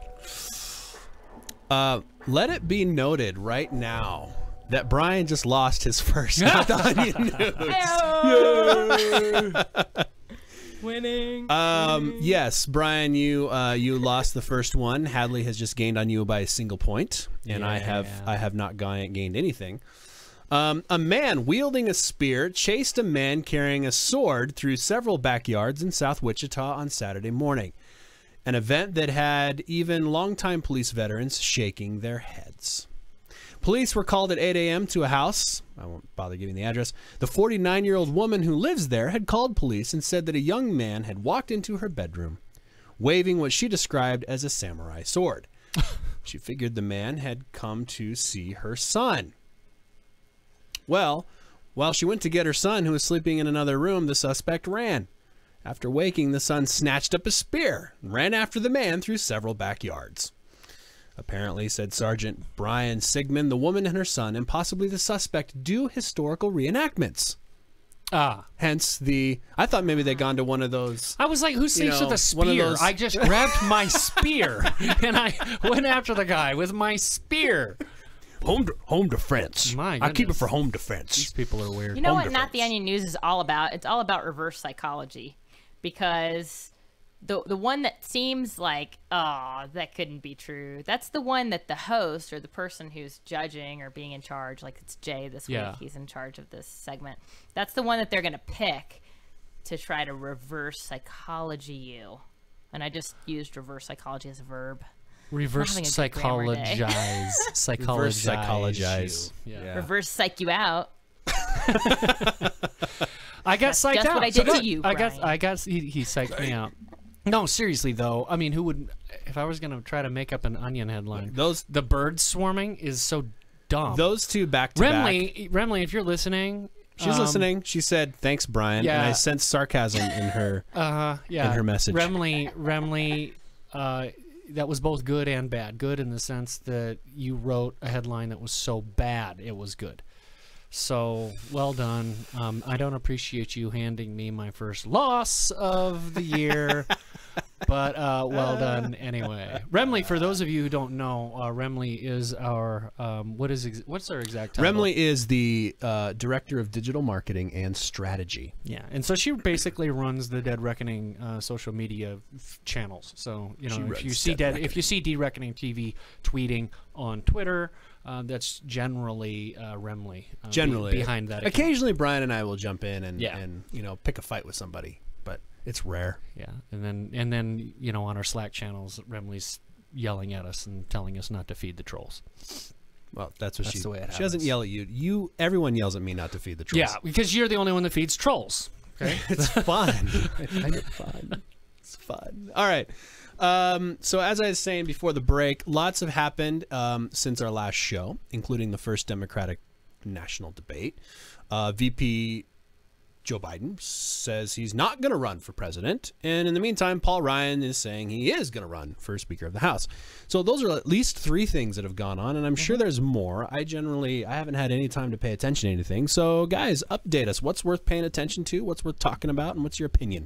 Uh, let it be noted right now that Brian just lost his first Not the Onion News. Winning. Um, yes, Brian, you uh, you lost the first one. Hadley has just gained on you by a single point, and I have Yeah. I have not ga- gained anything. Um, a man wielding a spear chased a man carrying a sword through several backyards in South Wichita on Saturday morning, an event that had even longtime police veterans shaking their heads. Police were called at eight A M to a house. I won't bother giving the address. The forty-nine-year-old woman who lives there had called police and said that a young man had walked into her bedroom, waving what she described as a samurai sword. She figured the man had come to see her son. Well, while she went to get her son, who was sleeping in another room, the suspect ran. After waking, the son snatched up a spear and ran after the man through several backyards. Apparently, said Sergeant Brian Sigmund, the woman and her son, and possibly the suspect, do historical reenactments. Ah. Hence the, I thought maybe they'd gone to one of those. I was like, who sleeps know, with a one of spear? those- I just grabbed my spear and I went after the guy with my spear. Home, de- home defense. My I keep it goodness. for home These defense. people are weird. You know Home what Not the defense. Onion News is all about? It's all about reverse psychology. Because the the one that seems like, oh, that couldn't be true, that's the one that the host or the person who's judging or being in charge, like it's Jay this Yeah. week, he's in charge of this segment. That's the one that they're going to pick to try to reverse psychology you. And I just used reverse psychology as a verb. Reverse having a good grammar day. psychologize. Psychologize. Reverse psychologize. you. Yeah. Yeah. Reverse psych you out. I got psyched just out. what I did to So- you, I got. Brian. I got. He, he psyched me out. No, seriously though. I mean, who would? If I was gonna try to make up an Onion headline, Those the bird swarming is so dumb. those two back to back. Remley, Remley, if you're listening, She's um, listening. She said, "Thanks, Brian." yeah. And I sensed sarcasm in her. Uh, yeah. in her message. Remley, Remley, uh, that was both good and bad. Good in the sense that you wrote a headline that was so bad it was good. So well done. Um, I don't appreciate you handing me my first loss of the year, but uh, well done anyway. Remley, for those of you who don't know, uh, Remley is our um, what is ex what's our exact title? Remley is the uh, director of digital marketing and strategy. Yeah, and so she basically runs the Dead Reckoning uh, social media f channels. So you know, She if you runs see Dead Dead, if you see D Reckoning T V tweeting on Twitter, uh, that's generally uh, Remley. Uh, be- Generally, behind that. account. Occasionally, Brian and I will jump in and Yeah. and you know pick a fight with somebody, but it's rare. Yeah, and then and then you know on our Slack channels, Remley's yelling at us and telling us not to feed the trolls. Well, that's what That's she. the way it she doesn't happens. yell at you. You, everyone yells at me not to feed the trolls. Yeah, because you're the only one that feeds trolls. Okay. It's fun. I find it fun. It's fun. All right. Um, so as I was saying before the break, lots have happened um, since our last show, including the first Democratic national debate. Uh, V P Joe Biden says he's not going to run for president. And in the meantime, Paul Ryan is saying he is going to run for Speaker of the House. So those are at least three things that have gone on, and I'm sure there's more. I generally, I haven't had any time to pay attention to anything. So guys, update us. What's worth paying attention to? What's worth talking about? And what's your opinion?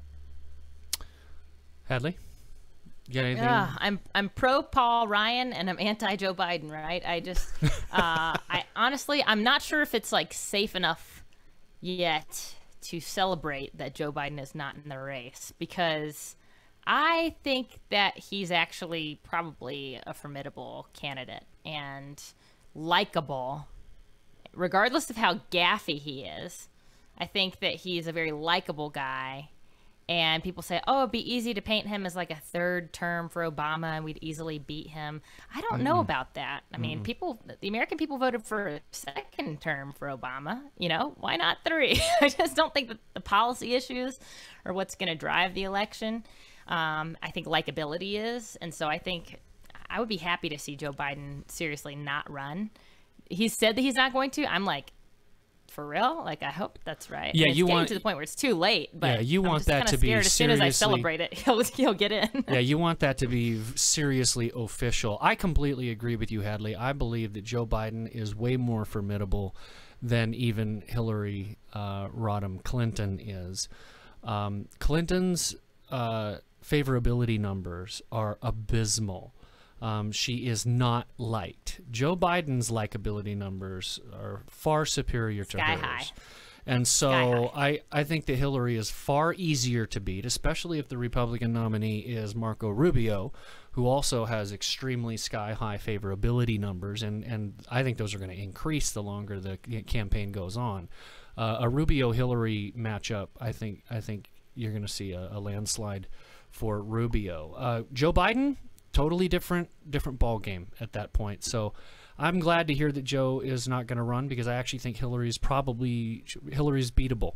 Hadley, you got anything? Yeah, I'm I'm pro Paul Ryan and I'm anti Joe Biden, right? I just, uh, I honestly, I'm not sure if it's like safe enough yet to celebrate that Joe Biden is not in the race, because I think that he's actually probably a formidable candidate and likable, regardless of how gaffy he is. I think that he's a very likable guy. And people say, oh, it'd be easy to paint him as like a third term for Obama and we'd easily beat him. I don't mm. know about that. I mean, mm. people, the American people voted for a second term for Obama. You know, why not three? I just don't think that the policy issues are what's going to drive the election. Um, I think likability is. And so I think I would be happy to see Joe Biden seriously not run. He said that he's not going to. I'm like, for real? Like, I hope that's right. Yeah, and it's you getting want to the point where it's too late. But yeah, you I'm want just that to scared be as soon as I seriously- celebrate it, he'll he'll get in. Yeah, you want that to be seriously official. I completely agree with you, Hadley. I believe that Joe Biden is way more formidable than even Hillary uh, Rodham Clinton is. Um, Clinton's uh, favorability numbers are abysmal. Um, she is not liked. Joe Biden's likability numbers are far superior to Sky hers. high. And so I, I think that Hillary is far easier to beat, especially if the Republican nominee is Marco Rubio, who also has extremely sky-high favorability numbers, and, and I think those are going to increase the longer the campaign goes on. Uh, a Rubio-Hillary matchup, I think I think you're going to see a, a landslide for Rubio. Uh, Joe Biden, totally different different ball game at that point. So I'm glad to hear that Joe is not going to run, because I actually think Hillary's probably Hillary's beatable.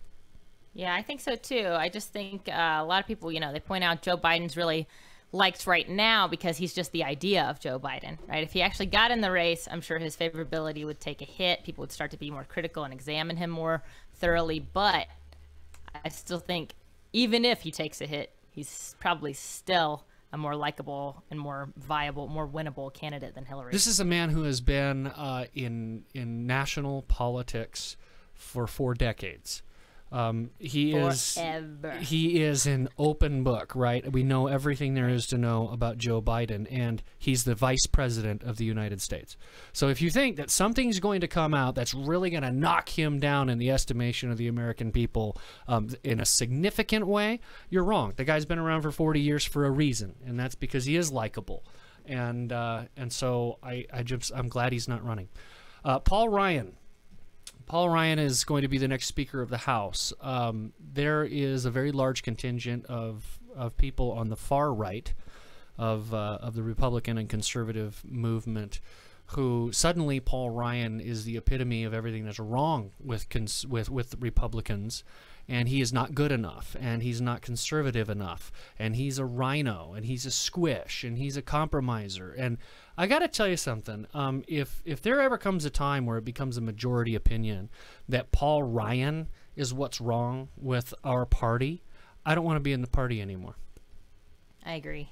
Yeah, I think so too. I just think uh, a lot of people, you know, they point out Joe Biden's really liked right now because he's just the idea of Joe Biden, right? If he actually got in the race, I'm sure his favorability would take a hit. People would start to be more critical and examine him more thoroughly. But I still think even if he takes a hit, he's probably still a more likable and more viable, more winnable candidate than Hillary. This is a man who has been uh, in in national politics for four decades. Um, he Forever. is he is an open book, right? We know everything there is to know about Joe Biden, and he's the vice president of the United States. So if you think that something's going to come out that's really going to knock him down in the estimation of the American people um, in a significant way, you're wrong. The guy's been around for forty years for a reason, and that's because he is likable. And uh, and so I, I just I'm glad he's not running. Uh, Paul Ryan. Paul Ryan is going to be the next Speaker of the House. Um, there is a very large contingent of of people on the far right of uh, of the Republican and conservative movement who suddenly Paul Ryan is the epitome of everything that's wrong with cons with with Republicans, and he is not good enough, and he's not conservative enough, and he's a rhino, and he's a squish, and he's a compromiser. And I got to tell you something. Um, if if there ever comes a time where it becomes a majority opinion that Paul Ryan is what's wrong with our party, I don't want to be in the party anymore. I agree.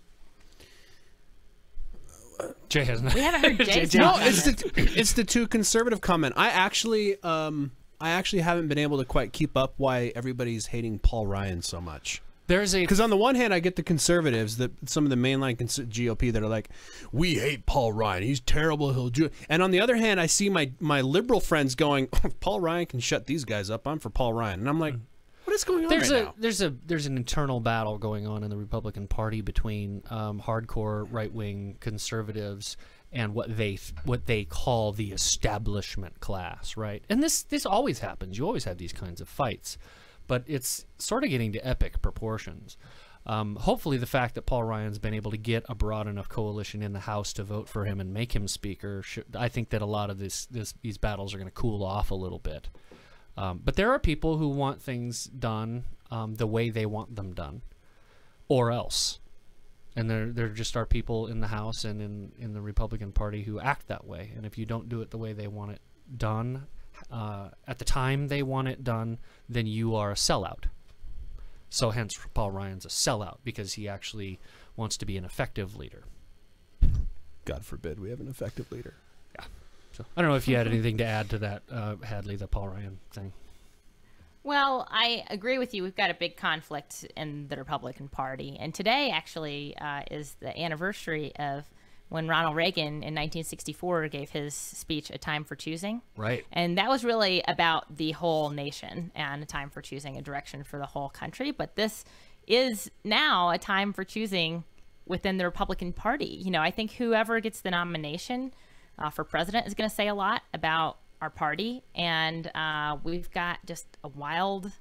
Jay hasn't. We haven't heard Jay's No, comment. it's the it's the too conservative comment. I actually um I actually haven't been able to quite keep up why everybody's hating Paul Ryan so much. There's a Because on the one hand, I get the conservatives, that some of the mainline cons G O P that are like, we hate Paul Ryan, he's terrible, he'll do. And on the other hand, I see my my liberal friends going, oh, Paul Ryan can shut these guys up. I'm for Paul Ryan, and I'm like, what is going on there's right a now? there's a there's an internal battle going on in the Republican Party between um, hardcore right wing conservatives and what they what they call the establishment class, right? And this this always happens. You always have these kinds of fights, but it's sort of getting to epic proportions. Um, hopefully, the fact that Paul Ryan's been able to get a broad enough coalition in the House to vote for him and make him speaker, should, I think that a lot of this, this these battles are going to cool off a little bit. Um, but there are people who want things done um, the way they want them done, or else. And there, there just are people in the House and in, in the Republican Party who act that way. And if you don't do it the way they want it done, uh, at the time they want it done, then you are a sellout. So hence Paul Ryan's a sellout, because he actually wants to be an effective leader. God forbid we have an effective leader. Yeah. So I don't know if you had anything to add to that, uh, Hadley, the Paul Ryan thing. Well, I agree with you. We've got a big conflict in the Republican Party. And today, actually, uh, is the anniversary of when Ronald Reagan in nineteen sixty-four gave his speech, A Time for Choosing. Right. And that was really about the whole nation and a time for choosing a direction for the whole country. But this is now a time for choosing within the Republican Party. You know, I think whoever gets the nomination uh, for president is going to say a lot about our party, and uh, we've got just a wild,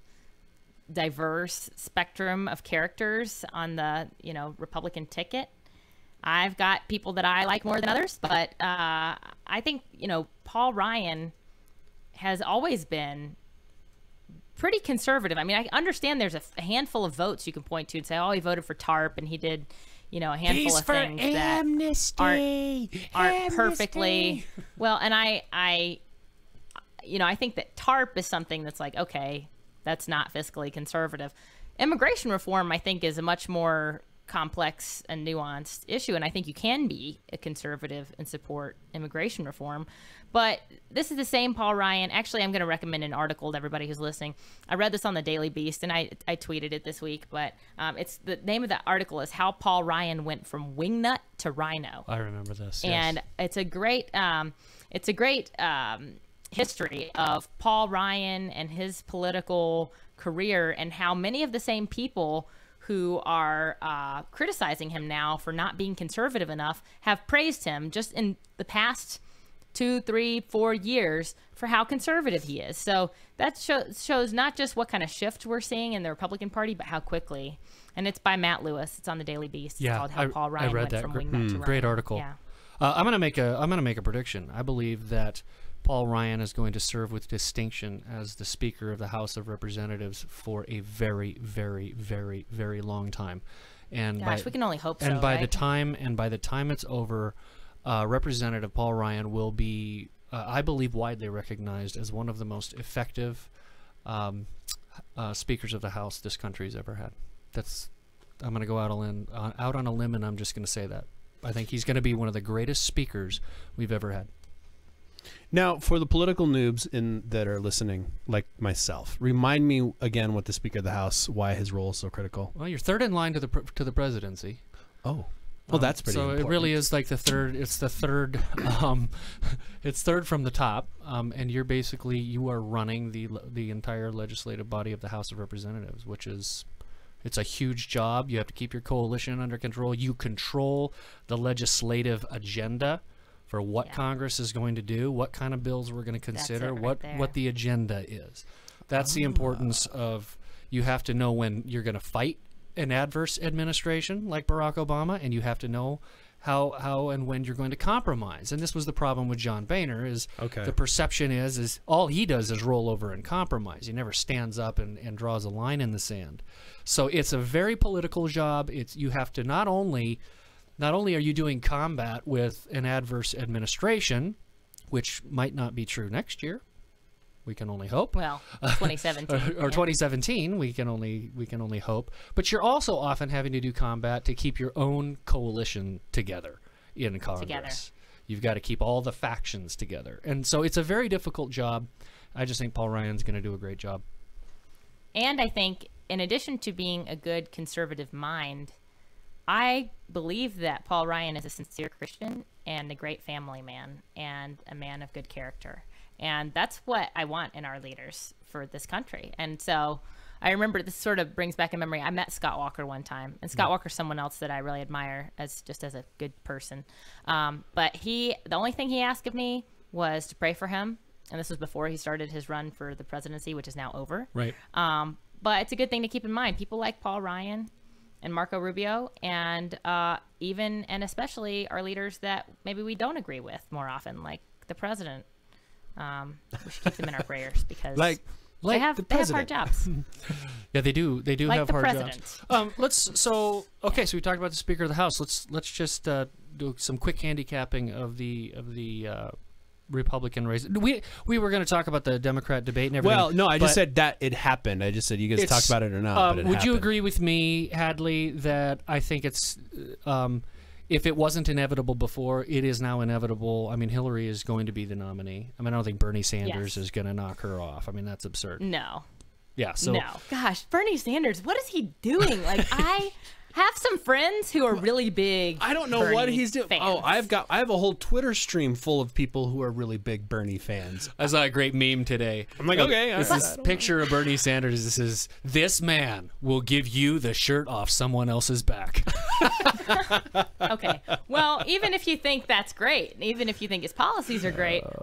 diverse spectrum of characters on the, you know, Republican ticket. I've got people that I like more than others, but uh, I think, you know, Paul Ryan has always been pretty conservative. I mean, I understand there's a, a handful of votes you can point to and say, oh, he voted for TARP and he did, you know, a handful He's of for things amnesty. that aren't, aren't Amnesty. perfectly well. And I, I, you know, I think that TARP is something that's like, okay, that's not fiscally conservative. Immigration reform, I think, is a much more complex and nuanced issue, and I think you can be a conservative and support immigration reform. But this is the same Paul Ryan. Actually, I'm going to recommend an article to everybody who's listening. I read this on the Daily Beast, and I I tweeted it this week. But um, it's the name of the article is "How Paul Ryan Went from Wingnut to Rhino." I remember this, and yes. it's a great um, it's a great um, history of Paul Ryan and his political career, and how many of the same people who are uh, criticizing him now for not being conservative enough have praised him just in the past two, three, four years for how conservative he is. So that show, shows not just what kind of shift we're seeing in the Republican Party, but how quickly. And it's by Matt Lewis. It's on the Daily Beast. It's Yeah, called How I, Paul I Ryan read Went that. from Gr- Wingnut to mm, great Rhino. article. Yeah. Uh, I'm gonna make a I'm gonna make a prediction. I believe that Paul Ryan is going to serve with distinction as the Speaker of the House of Representatives for a very, very, very, very long time. And Gosh, by, we can only hope and so, by right? the time and by the time it's over, uh, Representative Paul Ryan will be, uh, I believe, widely recognized as one of the most effective um, uh, speakers of the House this country's ever had. That's I'm going to go out on uh, out on a limb, and I'm just going to say that. I think he's going to be one of the greatest speakers we've ever had. Now, for the political noobs in that are listening, like myself, remind me again what the Speaker of the House, why his role is so critical. Well, you're third in line to the pr to the presidency. Oh, well, Um, that's pretty So important. it really is like the third. It's the third. Um, it's third from the top, um, and you're basically you are running the the entire legislative body of the House of Representatives, which is it's a huge job. You have to keep your coalition under control. You control the legislative agenda for what Yeah. Congress is going to do, what kind of bills we're going to That's consider, it right what there. what the agenda is. That's the importance of you have to know when you're going to fight an adverse administration like Barack Obama, and you have to know how how and when you're going to compromise. And this was the problem with John Boehner is Okay. the perception is is all he does is roll over and compromise. He never stands up and, and draws a line in the sand. So it's a very political job. It's you have to not only Not only are you doing combat with an adverse administration, which might not be true next year, we can only hope. Well, twenty seventeen. or, or yeah. twenty seventeen, we can only we can only hope. But you're also often having to do combat to keep your own coalition together in Congress. Together. You've got to keep all the factions together, and so it's a very difficult job. I just think Paul Ryan's going to do a great job. And I think, in addition to being a good conservative mind, I believe that Paul Ryan is a sincere Christian and a great family man and a man of good character. And that's what I want in our leaders for this country. And so I remember this sort of brings back a memory. I met Scott Walker one time, and Scott Walker's someone else that I really admire as just as a good person. Um, but he, the only thing he asked of me was to pray for him. And this was before he started his run for the presidency, which is now over. Right. Um, but it's a good thing to keep in mind. People like Paul Ryan and Marco Rubio, and uh, even and especially our leaders that maybe we don't agree with more often, like the president. Um, we should keep them in our prayers because Like, they like have the they have president. hard jobs. Yeah, they do. They do Like have the hard president. jobs. Um, let's. So okay. So we talked about the Speaker of the House. Let's let's just uh, do some quick handicapping of the of the uh, Republican race. We we were going to talk about the Democrat debate and everything. Well, no, I just but said that it happened. I just said you guys it's- talked about it or not. Um, but it would you happened. agree with me, Hadley, that I think it's um, if it wasn't inevitable before, it is now inevitable. I mean, Hillary is going to be the nominee. I mean, I don't think Bernie Sanders Yes. is going to knock her off. I mean, that's absurd. No, Yeah. So no. Gosh, Bernie Sanders, what is he doing? Like I have some friends who are really big. I don't know Bernie what he's doing. fans. Oh, I've got I have a whole Twitter stream full of people who are really big Bernie fans. I saw a great meme today. I'm like, Uh, okay, all this right, is I don't picture of Bernie Sanders. This is this man will give you the shirt off someone else's back. Okay. Well, even if you think that's great, even if you think his policies are great,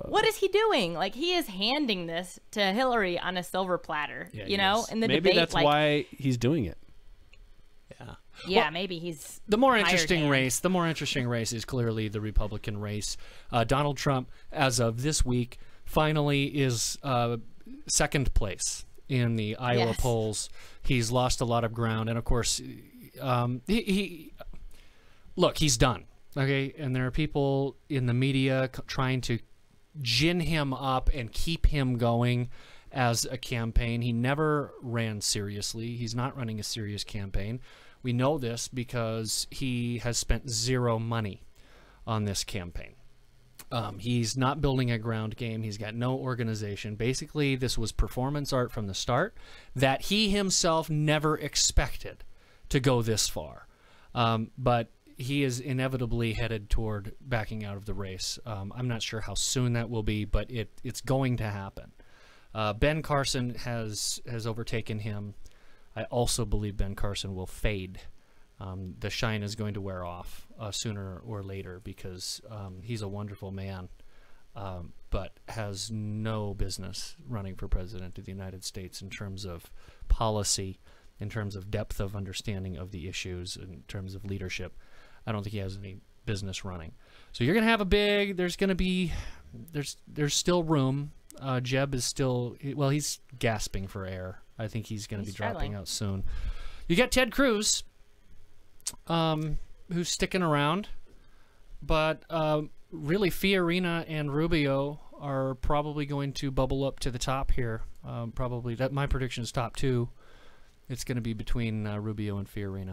what is he doing? Like, he is handing this to Hillary on a silver platter, Yeah, you he know, is. in the Maybe debate. that's like, why he's doing it. Yeah. yeah, Well, maybe he's The more hired interesting hand. race, the more interesting race is clearly the Republican race. Uh, Donald Trump, as of this week, finally is uh, second place in the Iowa Yes. polls. He's lost a lot of ground, and of course, um, he, he look, he's done. Okay, and there are people in the media c- trying to gin him up and keep him going as a campaign. He never ran seriously. He's not running a serious campaign. We know this because he has spent zero money on this campaign. Um, he's not building a ground game. He's got no organization. Basically, this was performance art from the start that he himself never expected to go this far. Um, but he is inevitably headed toward backing out of the race. Um, I'm not sure how soon that will be, but it it's going to happen. Uh, Ben Carson has has overtaken him. I also believe Ben Carson will fade. Um, the shine is going to wear off uh, sooner or later because um, he's a wonderful man, um, but has no business running for president of the United States in terms of policy, in terms of depth of understanding of the issues, in terms of leadership. I don't think he has any business running. So you're going to have a big, there's going to be, there's there's still room. Uh, Jeb is still, well, he's gasping for air. I think he's going to be He's dropping struggling. out soon. You got Ted Cruz, um, who's sticking around, but uh, really Fiorina and Rubio are probably going to bubble up to the top here. Um, probably that my prediction is top two. It's going to be between uh, Rubio and Fiorina.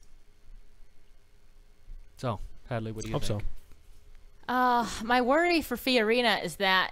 So, Hadley, what do you Hope think? so. Uh, my worry for Fiorina is that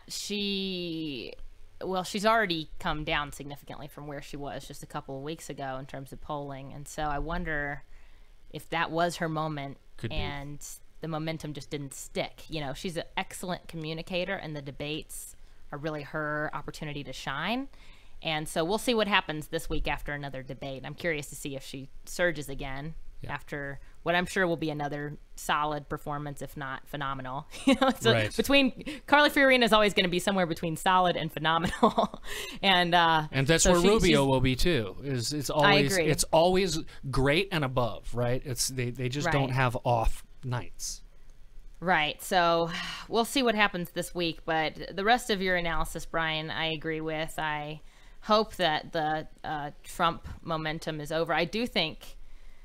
she, well, she's already come down significantly from where she was just a couple of weeks ago in terms of polling. And so I wonder if that was her moment Could be. and the momentum just didn't stick. You know, she's an excellent communicator and the debates are really her opportunity to shine. And so we'll see what happens this week after another debate. I'm curious to see if she surges again Yeah. after what I'm sure will be another solid performance, if not phenomenal. You know, so Right. between Carly Fiorina is always going to be somewhere between solid and phenomenal, and uh, And that's so where she- Rubio she's- will be too. Is it's always agree. it's always great and above, right? It's they, they just don't Right. have off nights. Right. So we'll see what happens this week. But the rest of your analysis, Brian, I agree with. I hope that the uh, Trump momentum is over. I do think.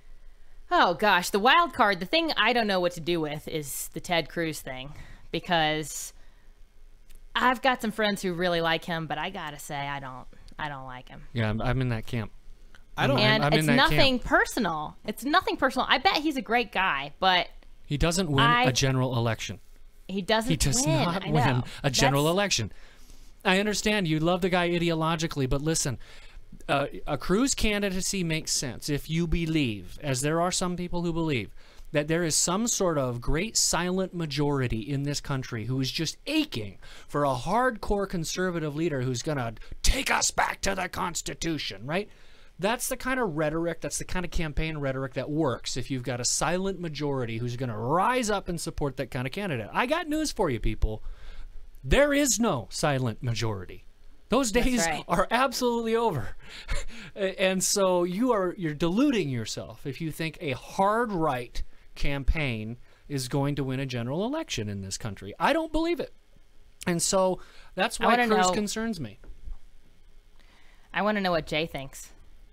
Oh gosh, the wild card, the thing I don't know what to do with is the Ted Cruz thing, because I've got some friends who really like him, but I gotta say I don't I don't like him. Yeah, I'm, I'm in that camp. I don't. And I'm in it's that camp. nothing personal. It's nothing personal. I bet he's a great guy, but He doesn't win I- a general election. he doesn't He does win. not I win know. a general That's- election. I understand you love the guy ideologically, but listen, uh, a Cruz candidacy makes sense if you believe, as there are some people who believe, that there is some sort of great silent majority in this country who is just aching for a hardcore conservative leader who's going to take us back to the Constitution, right? That's the kind of rhetoric, that's the kind of campaign rhetoric that works if you've got a silent majority who's going to rise up and support that kind of candidate. I got news for you, people. There is no silent majority. Those days right. are absolutely over. And so you are you're deluding yourself if you think a hard right campaign is going to win a general election in this country. I don't believe it. And so that's I why wanna Cruz know- concerns me. I want to know what Jay thinks.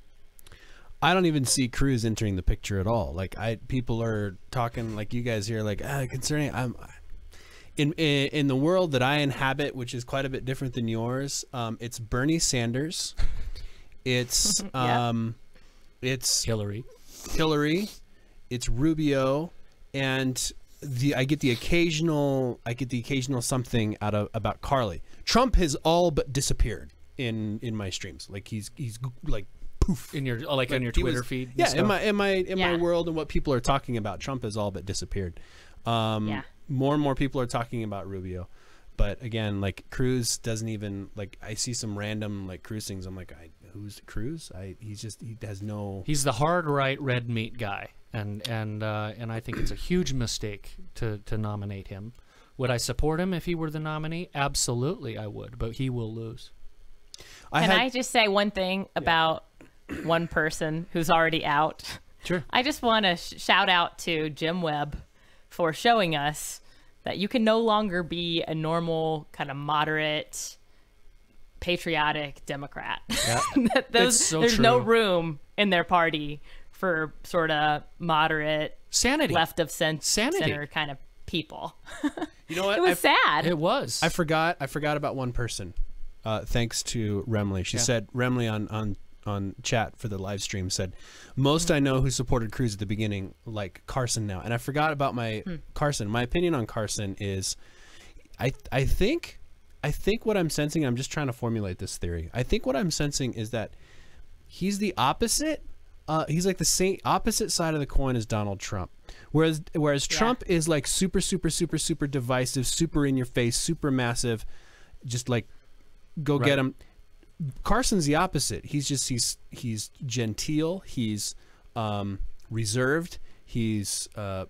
I don't even see Cruz entering the picture at all. Like I, people are talking like you guys here, like ah, concerning. I'm in, in in the world that I inhabit, which is quite a bit different than yours. Um, it's Bernie Sanders. It's Yeah. um, it's Hillary. Hillary. It's Rubio, and the I get the occasional I get the occasional something out of about Carly. Trump has all but disappeared in in my streams. Like he's he's like poof. In your like on your He Twitter was- feed. and Yeah, in stuff? my in my in my Yeah. world and what people are talking about, Trump has all but disappeared. Um, Yeah. More and more people are talking about Rubio, but again, like Cruz doesn't even like. I see some random like Cruz things. I'm like, I, who's Cruz? I he's just he has no. He's the hard right red meat guy, and and uh, and I think it's a huge mistake to to nominate him Would I support him if he were the nominee? Absolutely, I would, but he will lose. I Can had, I just say one thing about one person who's already out? Sure. I just want to sh shout out to Jim Webb for showing us that you can no longer be a normal kind of moderate, patriotic Democrat. Yeah. That those, It's so there's no true. room in their party for sort of moderate, Sanity. left of cen Sanity. center kind of people. you know what? It was I, sad. It was. I forgot. I forgot about one person. Uh, thanks to Remley. She Yeah. said Remley on on on chat for the live stream said most I know who supported Cruz at the beginning like Carson now, and I forgot about my Hmm. Carson. My opinion on Carson is, I I think I think what I'm sensing. I'm just trying to formulate this theory. I think what I'm sensing is that he's the opposite. Uh, he's like the same opposite side of the coin as Donald Trump. Whereas whereas Yeah. Trump is like super super super super divisive, super in your face, super massive, just like go Right. get him. Carson's the opposite. He's just he's he's genteel. He's um, reserved. He's uh,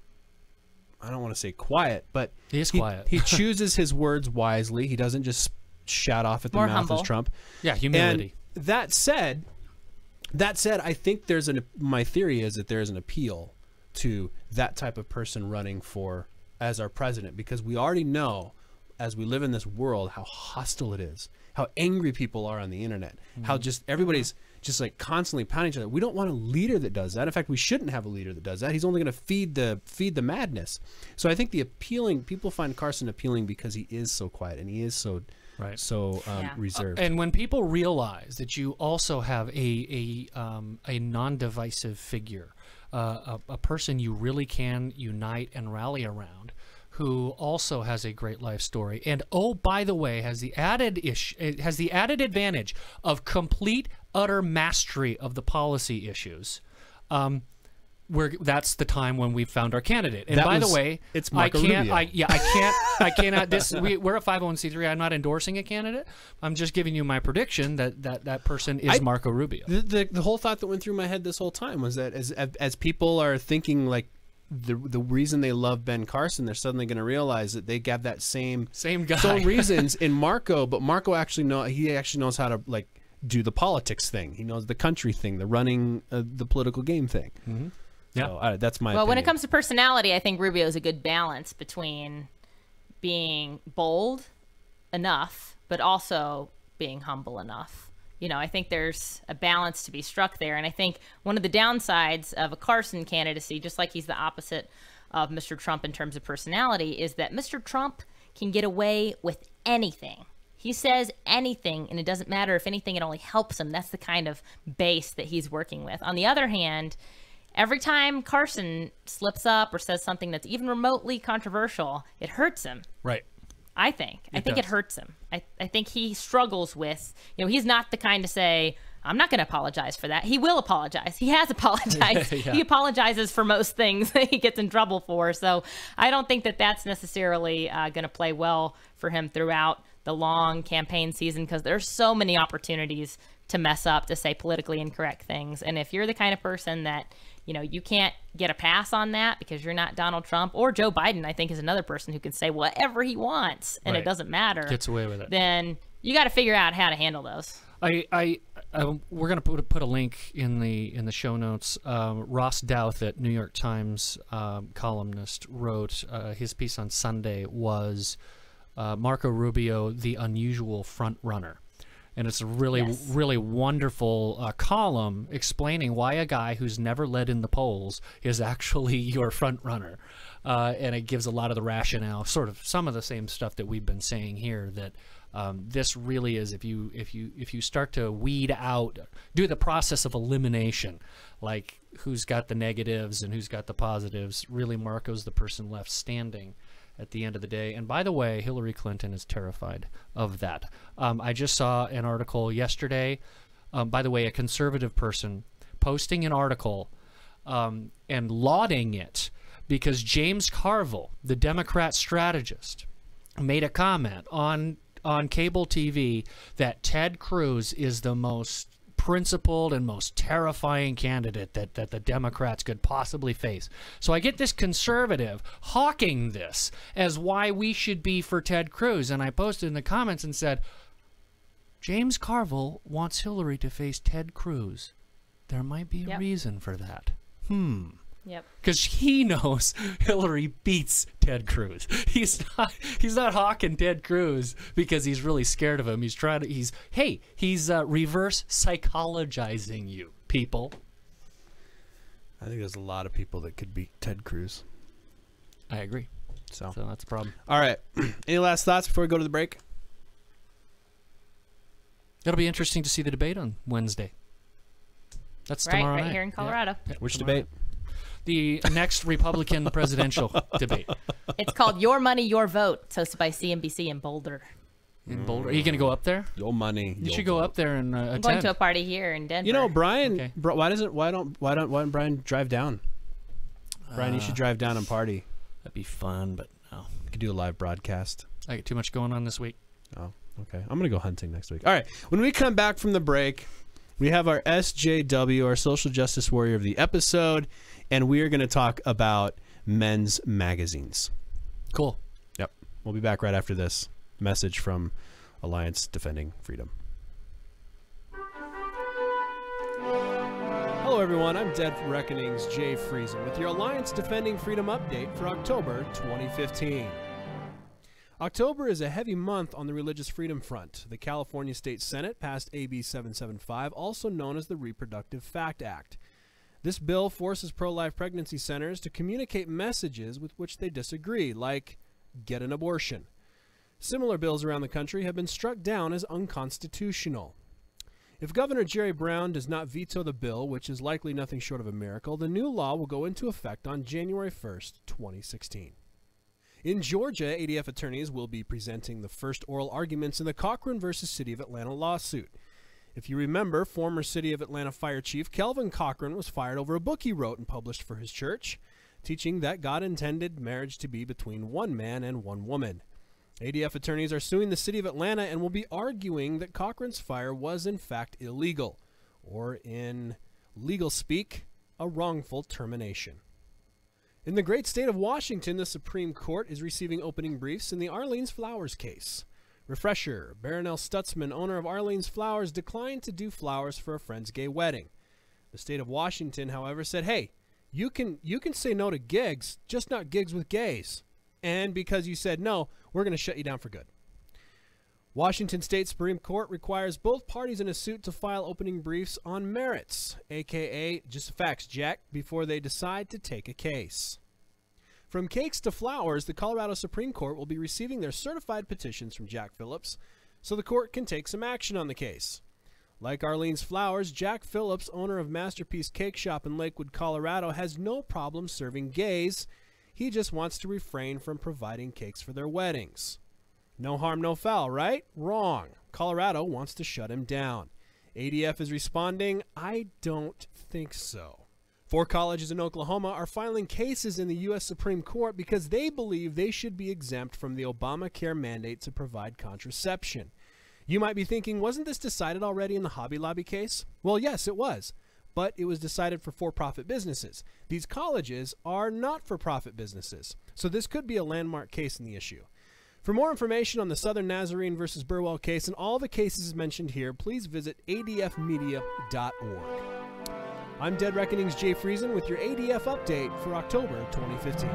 I don't want to say quiet, but He is quiet. He chooses his words wisely. He doesn't just shout off at the More mouth humble. as Trump. Yeah, humility. And that said, that said, I think there's an my theory is that there is an appeal to that type of person running for as our president, because we already know, as we live in this world, how hostile it is, how angry people are on the internet, Mm-hmm. how just everybody's just like constantly pounding each other. We don't want a leader that does that. In fact, we shouldn't have a leader that does that. He's only going to feed the feed the madness. So I think the appealing people find Carson appealing because he is so quiet and he is so Right. so um, Yeah. reserved. And when people realize that you also have a a um, a non-divisive figure, uh, a, a person you really can unite and rally around, who also has a great life story, and oh, by the way, has the added ish has the added advantage of complete utter mastery of the policy issues. Um, We're, that's the time when we found our candidate. And That by was- the way, it's I Marco can't. Rubio. I, yeah, I can't. I cannot. This we, we're a five oh one c three. I'm not endorsing a candidate. I'm just giving you my prediction that that, that person is I- Marco Rubio. The, the the whole thought that went through my head this whole time was that as as, as people are thinking like the the reason they love Ben Carson, they're suddenly going to realize that they have that same Same guy. same reasons in Marco, but Marco actually know he actually knows how to like do the politics thing. He knows the country thing, the running uh, the political game thing. Mm-hmm. Yeah. So, uh, that's my Well, when it opinion. comes to personality, I think Rubio is a good balance between being bold enough, but also being humble enough. You know, I think there's a balance to be struck there. And I think one of the downsides of a Carson candidacy, just like he's the opposite of Mister Trump in terms of personality, is that Mister Trump can get away with anything. He says anything, and it doesn't matter if anything, it only helps him. That's the kind of base that he's working with. On the other hand, every time Carson slips up or says something that's even remotely controversial, it hurts him. Right. I think. I think does. it hurts him. I, I think he struggles with, you know, he's not the kind to say, I'm not going to apologize for that. He will apologize. He has apologized. Yeah. He apologizes for most things that he gets in trouble for. So I don't think that that's necessarily uh, going to play well for him throughout the long campaign season, because there's so many opportunities to mess up, to say politically incorrect things. And if you're the kind of person that, you know, you can't get a pass on that because you're not Donald Trump, or Joe Biden, I think, is another person who can say whatever he wants and Right. it doesn't matter. Gets away with it. Then you got to figure out how to handle those. I, I, I we're gonna put put a link in the in the show notes. Um, Ross Douth, at New York Times um, columnist, wrote uh, his piece on Sunday was uh, Marco Rubio, the unusual front runner. And it's a really, Yes. really wonderful uh, column explaining why a guy who's never led in the polls is actually your front runner. Uh, and it gives a lot of the rationale, sort of some of the same stuff that we've been saying here, that um, this really is, if you if you if you start to weed out, do the process of elimination, like who's got the negatives and who's got the positives, really Marco's the person left standing at the end of the day. And by the way, Hillary Clinton is terrified of that. Um, I just saw an article yesterday, um, by the way, a conservative person posting an article um, and lauding it because James Carville, the Democrat strategist, made a comment on on cable T V that Ted Cruz is the most principled and most terrifying candidate that, that the Democrats could possibly face. So I get this conservative hawking this as why we should be for Ted Cruz. And I posted in the comments and said, James Carville wants Hillary to face Ted Cruz. There might be a Yep. reason for that. Hmm. Yep. Because he knows Hillary beats Ted Cruz. He's not. He's not hawking Ted Cruz because he's really scared of him. He's trying to. He's hey. He's uh, reverse psychologizing you, people. I think there's a lot of people that could beat Ted Cruz. I agree. So, So that's a problem. all right. Any last thoughts before we go to the break? It'll be interesting to see the debate on Wednesday. That's Right, tomorrow right night. here in Colorado. Yeah, Which tomorrow debate? night. The next Republican presidential debate It's called Your Money, Your Vote. It's hosted by C N B C in Boulder. in Boulder. Are you going to go up there? Your money. You your should go vote. up there and uh, I'm attend. going to a party here in Denver. You know, Brian. Okay. Bro, why doesn't? Why don't? Why don't? Why don't Brian drive down? Brian, you should drive down and party. That'd be fun, but no. You could do a live broadcast. I got too much going on this week. Oh, okay. I'm gonna go hunting next week. All right. When we come back from the break, we have our S J W, our social justice warrior of the episode, and we are going to talk about men's magazines. Cool. Yep. We'll be back right after this message from Alliance Defending Freedom. Hello, everyone. I'm Dead Reckoning's Jay Friesen with your Alliance Defending Freedom update for October twenty fifteen. October is a heavy month on the religious freedom front. The California State Senate passed A B seven seventy-five, also known as the Reproductive Fact Act. This bill forces pro-life pregnancy centers to communicate messages with which they disagree, like get an abortion. Similar bills around the country have been struck down as unconstitutional. If Governor Jerry Brown does not veto the bill, which is likely nothing short of a miracle, the new law will go into effect on January first, twenty sixteen. In Georgia, A D F attorneys will be presenting the first oral arguments in the Cochran versus City of Atlanta lawsuit. If you remember, former City of Atlanta Fire Chief Kelvin Cochran was fired over a book he wrote and published for his church, teaching that God intended marriage to be between one man and one woman. A D F attorneys are suing the City of Atlanta and will be arguing that Cochran's fire was in fact illegal, or in legal speak, a wrongful termination. In the great state of Washington, the Supreme Court is receiving opening briefs in the Arlene's Flowers case. Refresher, Baronel Stutzman, owner of Arlene's Flowers, declined to do flowers for a friend's gay wedding. The state of Washington, however, said, hey, you can, you can say no to gigs, just not gigs with gays. And because you said no, we're going to shut you down for good. Washington State Supreme Court requires both parties in a suit to file opening briefs on merits, aka just facts, Jack, before they decide to take a case. From cakes to flowers, the Colorado Supreme Court will be receiving their certified petitions from Jack Phillips, so the court can take some action on the case. Like Arlene's Flowers, Jack Phillips, owner of Masterpiece Cake Shop in Lakewood, Colorado, has no problem serving gays. He just wants to refrain from providing cakes for their weddings. No harm, no foul, right? Wrong. Colorado wants to shut him down. A D F is responding, I don't think so. Four colleges in Oklahoma are filing cases in the U S Supreme Court because they believe they should be exempt from the Obamacare mandate to provide contraception. You might be thinking, wasn't this decided already in the Hobby Lobby case? Well, yes, it was. But it was decided for for-profit businesses. These colleges are not for-profit businesses. So this could be a landmark case in the issue. For more information on the Southern Nazarene versus Burwell case and all the cases mentioned here, please visit A D F media dot org. I'm Dead Reckoning's Jay Friesen with your A D F update for October twenty fifteen.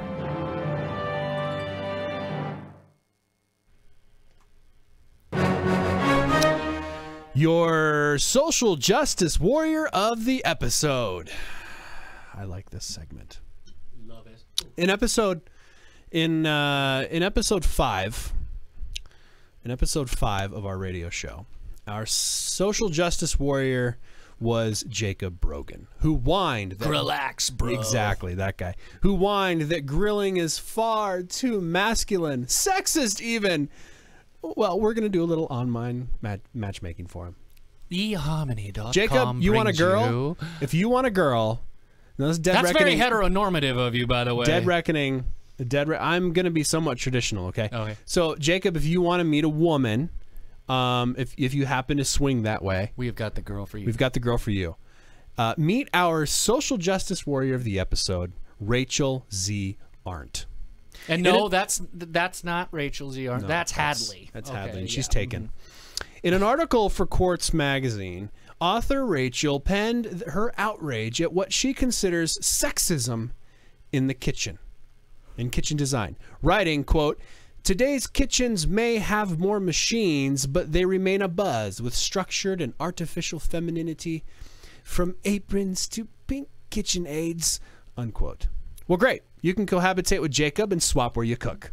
Your social justice warrior of the episode. I like this segment. Love it. In episode in uh, in episode five, in episode five of our radio show, our social justice warrior was Jacob Brogan, who whined that Relax, bro. Exactly, that guy. Who whined that grilling is far too masculine, sexist even. Well, we're going to do a little online mat matchmaking for him. e hominy dot com Jacob, you want a girl? You. If you want a girl, no, this is Dead That's Reckoning. very heteronormative of you, by the way. Dead Reckoning. Dead Re I'm going to be somewhat traditional, okay? Okay. So, Jacob, if you want to meet a woman, Um, if if you happen to swing that way, We have got the girl for you. we've got the girl for you. Uh, meet our social justice warrior of the episode, Rachel Z. Arndt. and no, that's that's not Rachel Z. Arndt. No, that's Hadley. That's Okay, Hadley, and she's yeah. taken. In an article for Quartz magazine, author Rachel penned th- her outrage at what she considers sexism in the kitchen, in kitchen design, writing, quote, "Today's kitchens may have more machines, but they remain abuzz with structured and artificial femininity, from aprons to pink kitchen aids," unquote. Well, great. You can cohabitate with Jacob and swap where you cook.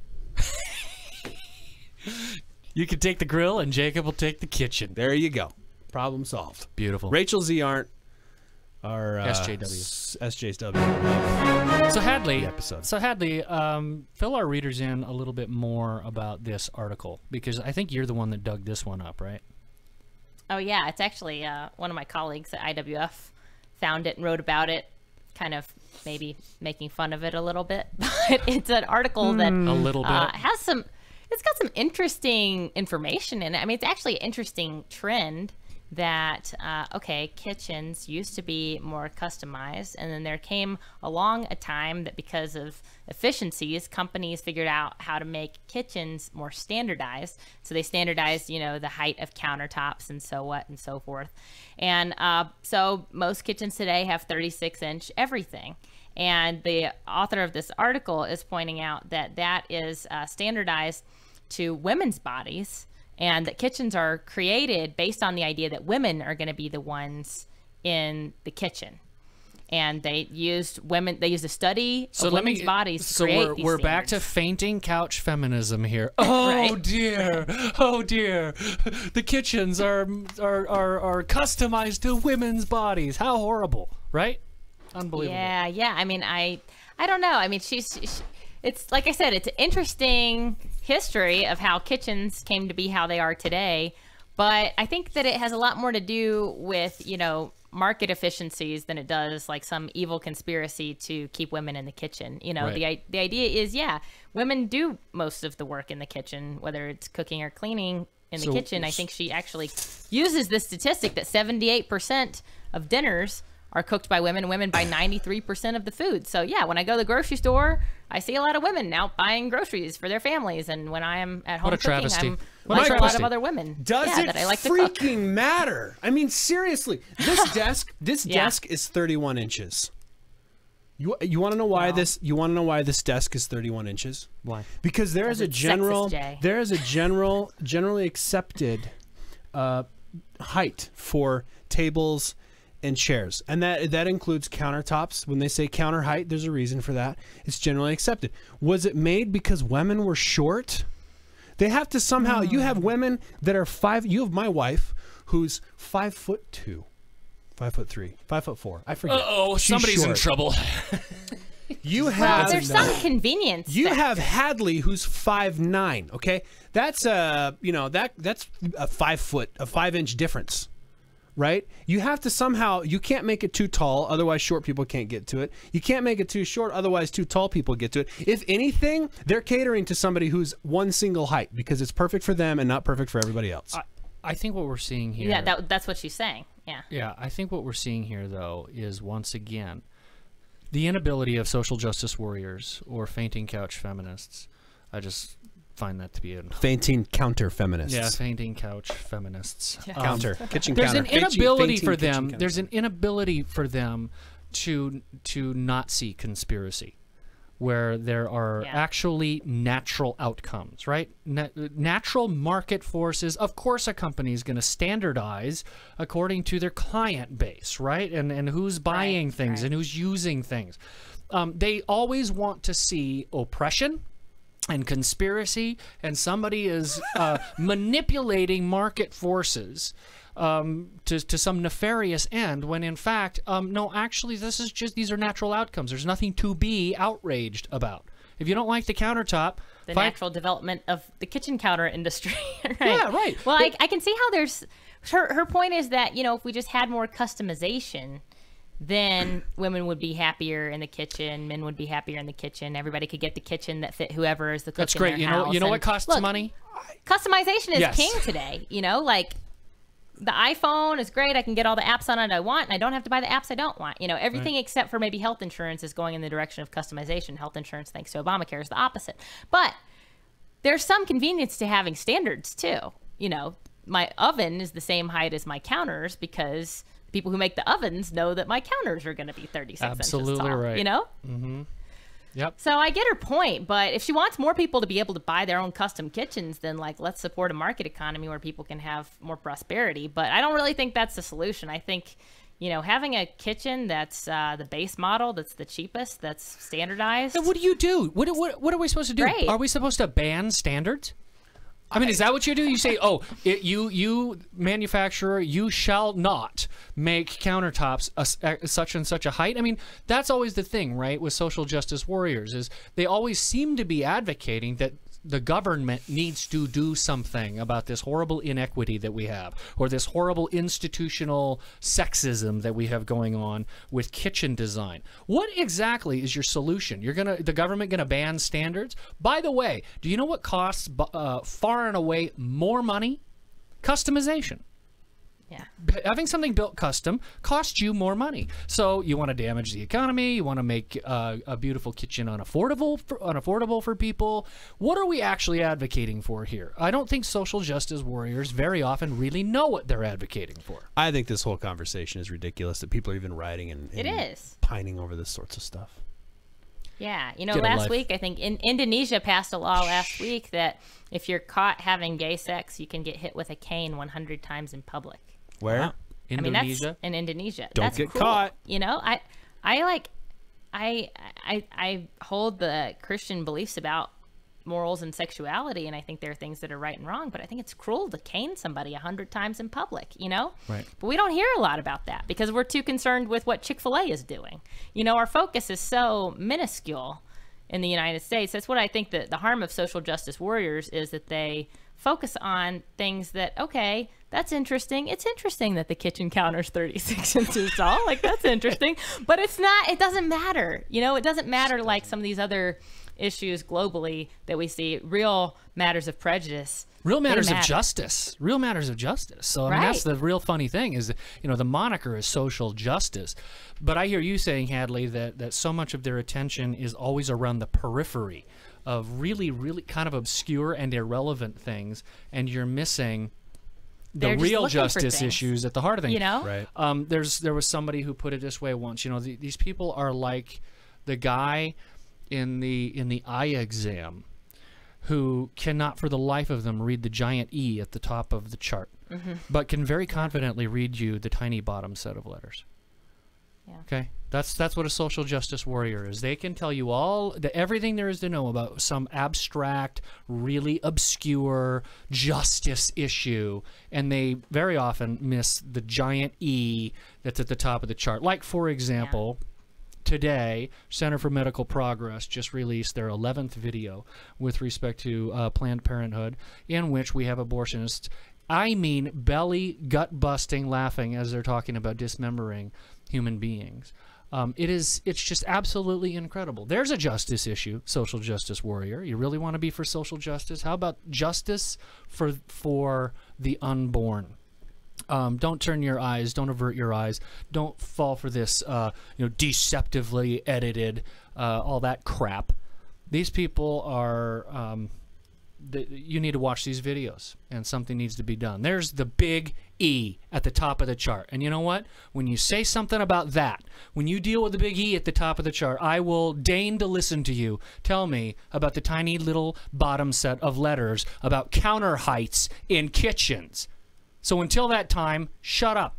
You can take the grill, and Jacob will take the kitchen. There you go. Problem solved. Beautiful. Rachel Z. Arndt, our uh, S J W. S- S J W. So Hadley, The episode. so Hadley, um, fill our readers in a little bit more about this article, because I think you're the one that dug this one up, right? Oh yeah, it's actually uh, one of my colleagues at I W F found it and wrote about it, kind of maybe making fun of it a little bit. But it's an article that A little bit. uh, has some. It's got some interesting information in it. I mean, it's actually an interesting trend that uh, okay, kitchens used to be more customized, and then there came along a time that because of efficiencies, companies figured out how to make kitchens more standardized. So they standardized, you know, the height of countertops and so what and so forth. And uh, so most kitchens today have thirty-six inch everything. And the author of this article is pointing out that that is uh, standardized to women's bodies, and that kitchens are created based on the idea that women are going to be the ones in the kitchen. And they used women. They used a study So of let women's me. bodies to so create we're these we're back to standards. fainting couch feminism here. Oh Right. dear, oh dear, the kitchens are are are are customized to women's bodies. How horrible, right? Unbelievable. Yeah, yeah. I mean, I, I don't know. I mean, she's, she, it's like I said, it's an interesting history of how kitchens came to be how they are today. But I think that it has a lot more to do with, you know, market efficiencies than it does like some evil conspiracy to keep women in the kitchen. You know, Right. the i- the idea is, yeah, women do most of the work in the kitchen, whether it's cooking or cleaning in the So- kitchen. I think she actually uses this statistic that seventy-eight percent of dinners are cooked by women, and women buy ninety-three percent of the food. So yeah, when I go to the grocery store, I see a lot of women now buying groceries for their families, and when I am at home What a cooking, travesty. I'm What a like a lot travesty. of other women. Does yeah, it that I like to cook. freaking matter? I mean, seriously, this desk, this Yeah. desk is thirty-one inches. You you want to know why Wow. this? You want to know why this desk is thirty-one inches? Why? Because there is a it's sexist, general, Jay. there is a general, generally accepted uh, height for tables and chairs, and that that includes countertops. When they say counter height, there's a reason for that. It's generally accepted. Was it made because women were short? They have to somehow. You have women that are five. You have my wife, who's five foot two, five foot three, five foot four. I forget. Oh, She's somebody's in short. trouble. You Well, have. there's some convenience. You factor. have Hadley, who's five nine. Okay, that's a you know that that's a five foot, a five inch difference, right? You have to somehow. You can't make it too tall, otherwise short people can't get to it. You can't make it too short, otherwise too tall people get to it. If anything, they're catering to somebody who's one single height because it's perfect for them and not perfect for everybody else. I, I think what we're seeing here. Yeah, that, that's what she's saying. Yeah. Yeah, I think what we're seeing here, though, is once again the inability of social justice warriors or fainting couch feminists. I just find that to be an Fainting counter feminists. yeah, fainting couch feminists. Yeah. Um, Counter kitchen there's counter. an Fainting- inability fainting for kitchen them. counter. There's an inability for them to to not see conspiracy, where there are Yeah. actually natural outcomes, right? Na- natural market forces. Of course, a company is going to standardize according to their client base, right? And and who's buying Right, things right. and who's using things. Um, they always want to see oppression and conspiracy, and somebody is uh, manipulating market forces um, to, to some nefarious end, when in fact, um, no, actually, this is just, these are natural outcomes. There's nothing to be outraged about. If you don't like the countertop, The find- natural development of the kitchen counter industry. right? Yeah, right. Well, But- I, I can see how there's her her point is that, you know, if we just had more customization, then women would be happier in the kitchen, men would be happier in the kitchen. Everybody could get the kitchen that fit whoever is the cook That's in great. their You know, house. you know And what costs look, money? customization is Yes. king today. You know, like the iPhone is great. I can get all the apps on it I want, and I don't have to buy the apps I don't want. You know, everything Right. except for maybe health insurance is going in the direction of customization. Health insurance, thanks to Obamacare, is the opposite. But there's some convenience to having standards too. You know, my oven is the same height as my counters because people who make the ovens know that my counters are going to be thirty-six Absolutely inches tall. right. You know? Mm-hmm. Yep. So I get her point, but if she wants more people to be able to buy their own custom kitchens, then like let's support a market economy where people can have more prosperity. But I don't really think that's the solution. I think, you know, having a kitchen that's uh, the base model, that's the cheapest, that's standardized. And what do you do? What, what, what are we supposed to do? Great. Are we supposed to ban standards? I mean, is that what you do? You say, oh, it, you, you manufacturer, you shall not make countertops a, a, such and such a height. I mean, that's always the thing, right, with social justice warriors, is they always seem to be advocating that the government needs to do something about this horrible inequity that we have, or this horrible institutional sexism that we have going on with kitchen design. What exactly is your solution? You're gonna, the government gonna ban standards? By the way, do you know what costs uh, far and away more money? Customization. Yeah. Having something built custom costs you more money. So you want to damage the economy. You want to make uh, a beautiful kitchen unaffordable for, unaffordable for people. What are we actually advocating for here? I don't think social justice warriors very often really know what they're advocating for. I think this whole conversation is ridiculous that people are even writing and, and It is. pining over this sorts of stuff. Yeah, you know, Get a last life. week I think in Indonesia passed a law last week that if you're caught having gay sex, you can get hit with a cane one hundred times in public. Where? Wow. I mean, Indonesia. that's in Indonesia. Don't that's get cool. caught. You know, I, I like, I, I, I hold the Christian beliefs about morals and sexuality, and I think there are things that are right and wrong. But I think it's cruel to cane somebody a hundred times in public. You know, Right. But we don't hear a lot about that because we're too concerned with what Chick-fil-A is doing. You know, our focus is so minuscule in the United States. That's what I think that the harm of social justice warriors is, that they focus on things that, okay, that's interesting. It's interesting that the kitchen counter's thirty-six inches tall. Like, that's interesting. But it's not, it doesn't matter. You know, it doesn't matter like some of these other issues globally that we see, real matters of prejudice. Real They matters of matter. justice. Real matters of justice. So I mean, that's Right. the real funny thing is, that, you know, the moniker is social justice. But I hear you saying, Hadley, that, that so much of their attention is always around the periphery of really, really kind of obscure and irrelevant things, and you're missing the They're just real looking for justice things. issues at the heart of things. You know? Right. Um, there's there was somebody who put it this way once. You know, the, these people are like the guy in the in the eye exam who cannot for the life of them read the giant E at the top of the chart, Mm-hmm. but can very confidently read you the tiny bottom set of letters. Yeah. Okay, that's that's what a social justice warrior is. They can tell you all the everything there is to know about some abstract, really obscure justice issue, and they very often miss the giant E that's at the top of the chart. Like, for example, today, Center for Medical Progress just released their eleventh video with respect to uh, Planned Parenthood, in which we have abortionists, I mean belly gut-busting laughing as they're talking about dismembering human beings. Um, it is, it's just absolutely incredible. There's a justice issue, social justice warrior. You really want to be for social justice? How about justice for, for the unborn? Um, don't turn your eyes. Don't avert your eyes. Don't fall for this, uh, you know, deceptively edited, uh, all that crap. These people are. Um, th you need to watch these videos, and something needs to be done. There's the big E at the top of the chart, and you know what? When you say something about that, when you deal with the big E at the top of the chart, I will deign to listen to you. Tell me about the tiny little bottom set of letters about counter heights in kitchens. So until that time, shut up.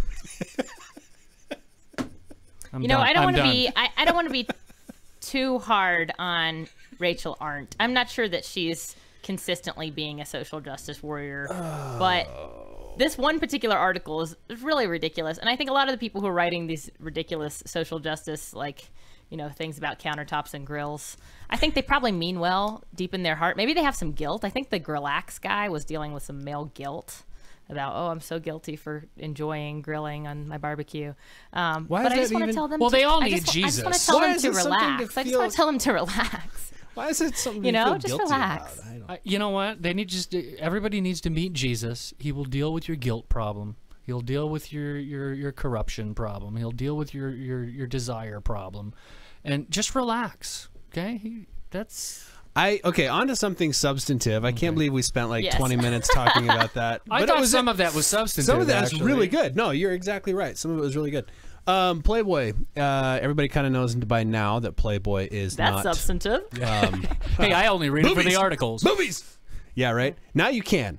I'm You know, done. I don't I'm want to done. be I, I don't want to be too hard on Rachel Arndt. I'm not sure that she's consistently being a social justice warrior, but this one particular article is really ridiculous. And I think a lot of the people who are writing these ridiculous social justice, like, you know, things about countertops and grills, I think they probably mean well deep in their heart. Maybe they have some guilt. I think the Grillax guy was dealing with some male guilt about, oh, I'm so guilty for enjoying grilling on my barbecue. Um, Why but is I just that want to even- tell them. Well, to, they all I need just, I just want Jesus. to tell Why them is to it something to relax. I just feel- want to tell them to relax. Why is it something You to know, feel just guilty relax. about? I don't. I, you know what? They need just everybody needs to meet Jesus. He will deal with your guilt problem. He'll deal with your your your corruption problem. He'll deal with your your your desire problem, and just relax. Okay, he, that's. I okay. On to something substantive. I can't believe we spent like Yes. twenty minutes talking about that. I but thought it was some of that was substantive. Some of that's actually. really good. No, you're exactly right. Some of it was really good. Um, Playboy. Uh, everybody kind of knows by now that Playboy is That's not. substantive. Um, Hey, I only read it for Movies. the articles. movies. Yeah, right. Now you can.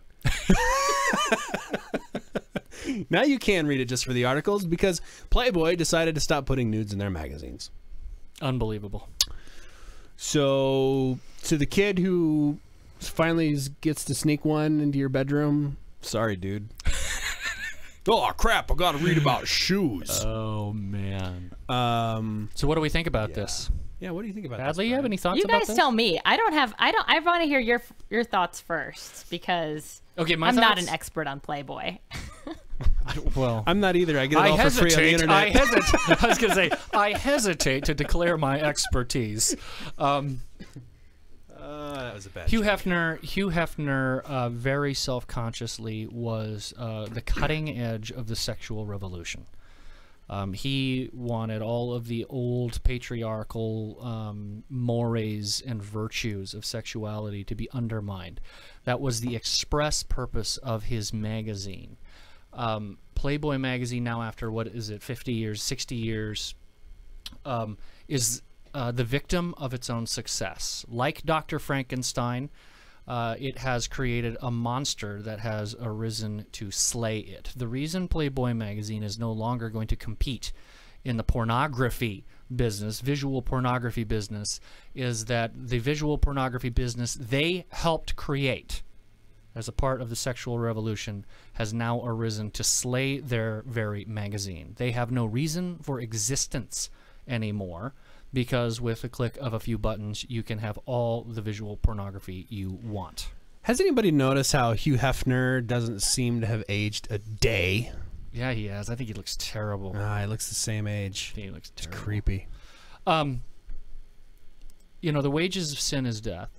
Now you can read it just for the articles because Playboy decided to stop putting nudes in their magazines. Unbelievable. So, to the kid who finally gets to sneak one into your bedroom, sorry, dude. Oh crap! I got to read about shoes. Oh man. Um, So what do we think about this? yeah. What do you think about Hadley, this? you have any thoughts You about guys this? tell me. I don't have. I don't. I want to hear your your thoughts first because Okay, my I'm not thoughts? an expert on Playboy. Well, I'm not either. I get it I all for free on the hesitate. internet. I hesitate. I was going to say I hesitate to declare my expertise. Um, uh, that was a bad. Hugh joke. Hefner, Hugh Hefner, uh, very self-consciously was uh, the cutting edge of the sexual revolution. Um, he wanted all of the old patriarchal um, mores and virtues of sexuality to be undermined. That was the express purpose of his magazine. Um, Playboy magazine, now after, what is it, fifty years, sixty years, um, is uh, the victim of its own success. Like Doctor Frankenstein, uh, it has created a monster that has arisen to slay it. The reason Playboy magazine is no longer going to compete in the pornography business, visual pornography business, is that the visual pornography business they helped create as a part of the sexual revolution has now arisen to slay their very magazine. They have no reason for existence anymore because with a click of a few buttons, you can have all the visual pornography you want. Has anybody noticed how Hugh Hefner doesn't seem to have aged a day? Yeah, he has. I think he looks terrible. Ah, he looks the same age. I think he looks It's terrible. creepy. Um, you know, the wages of sin is death,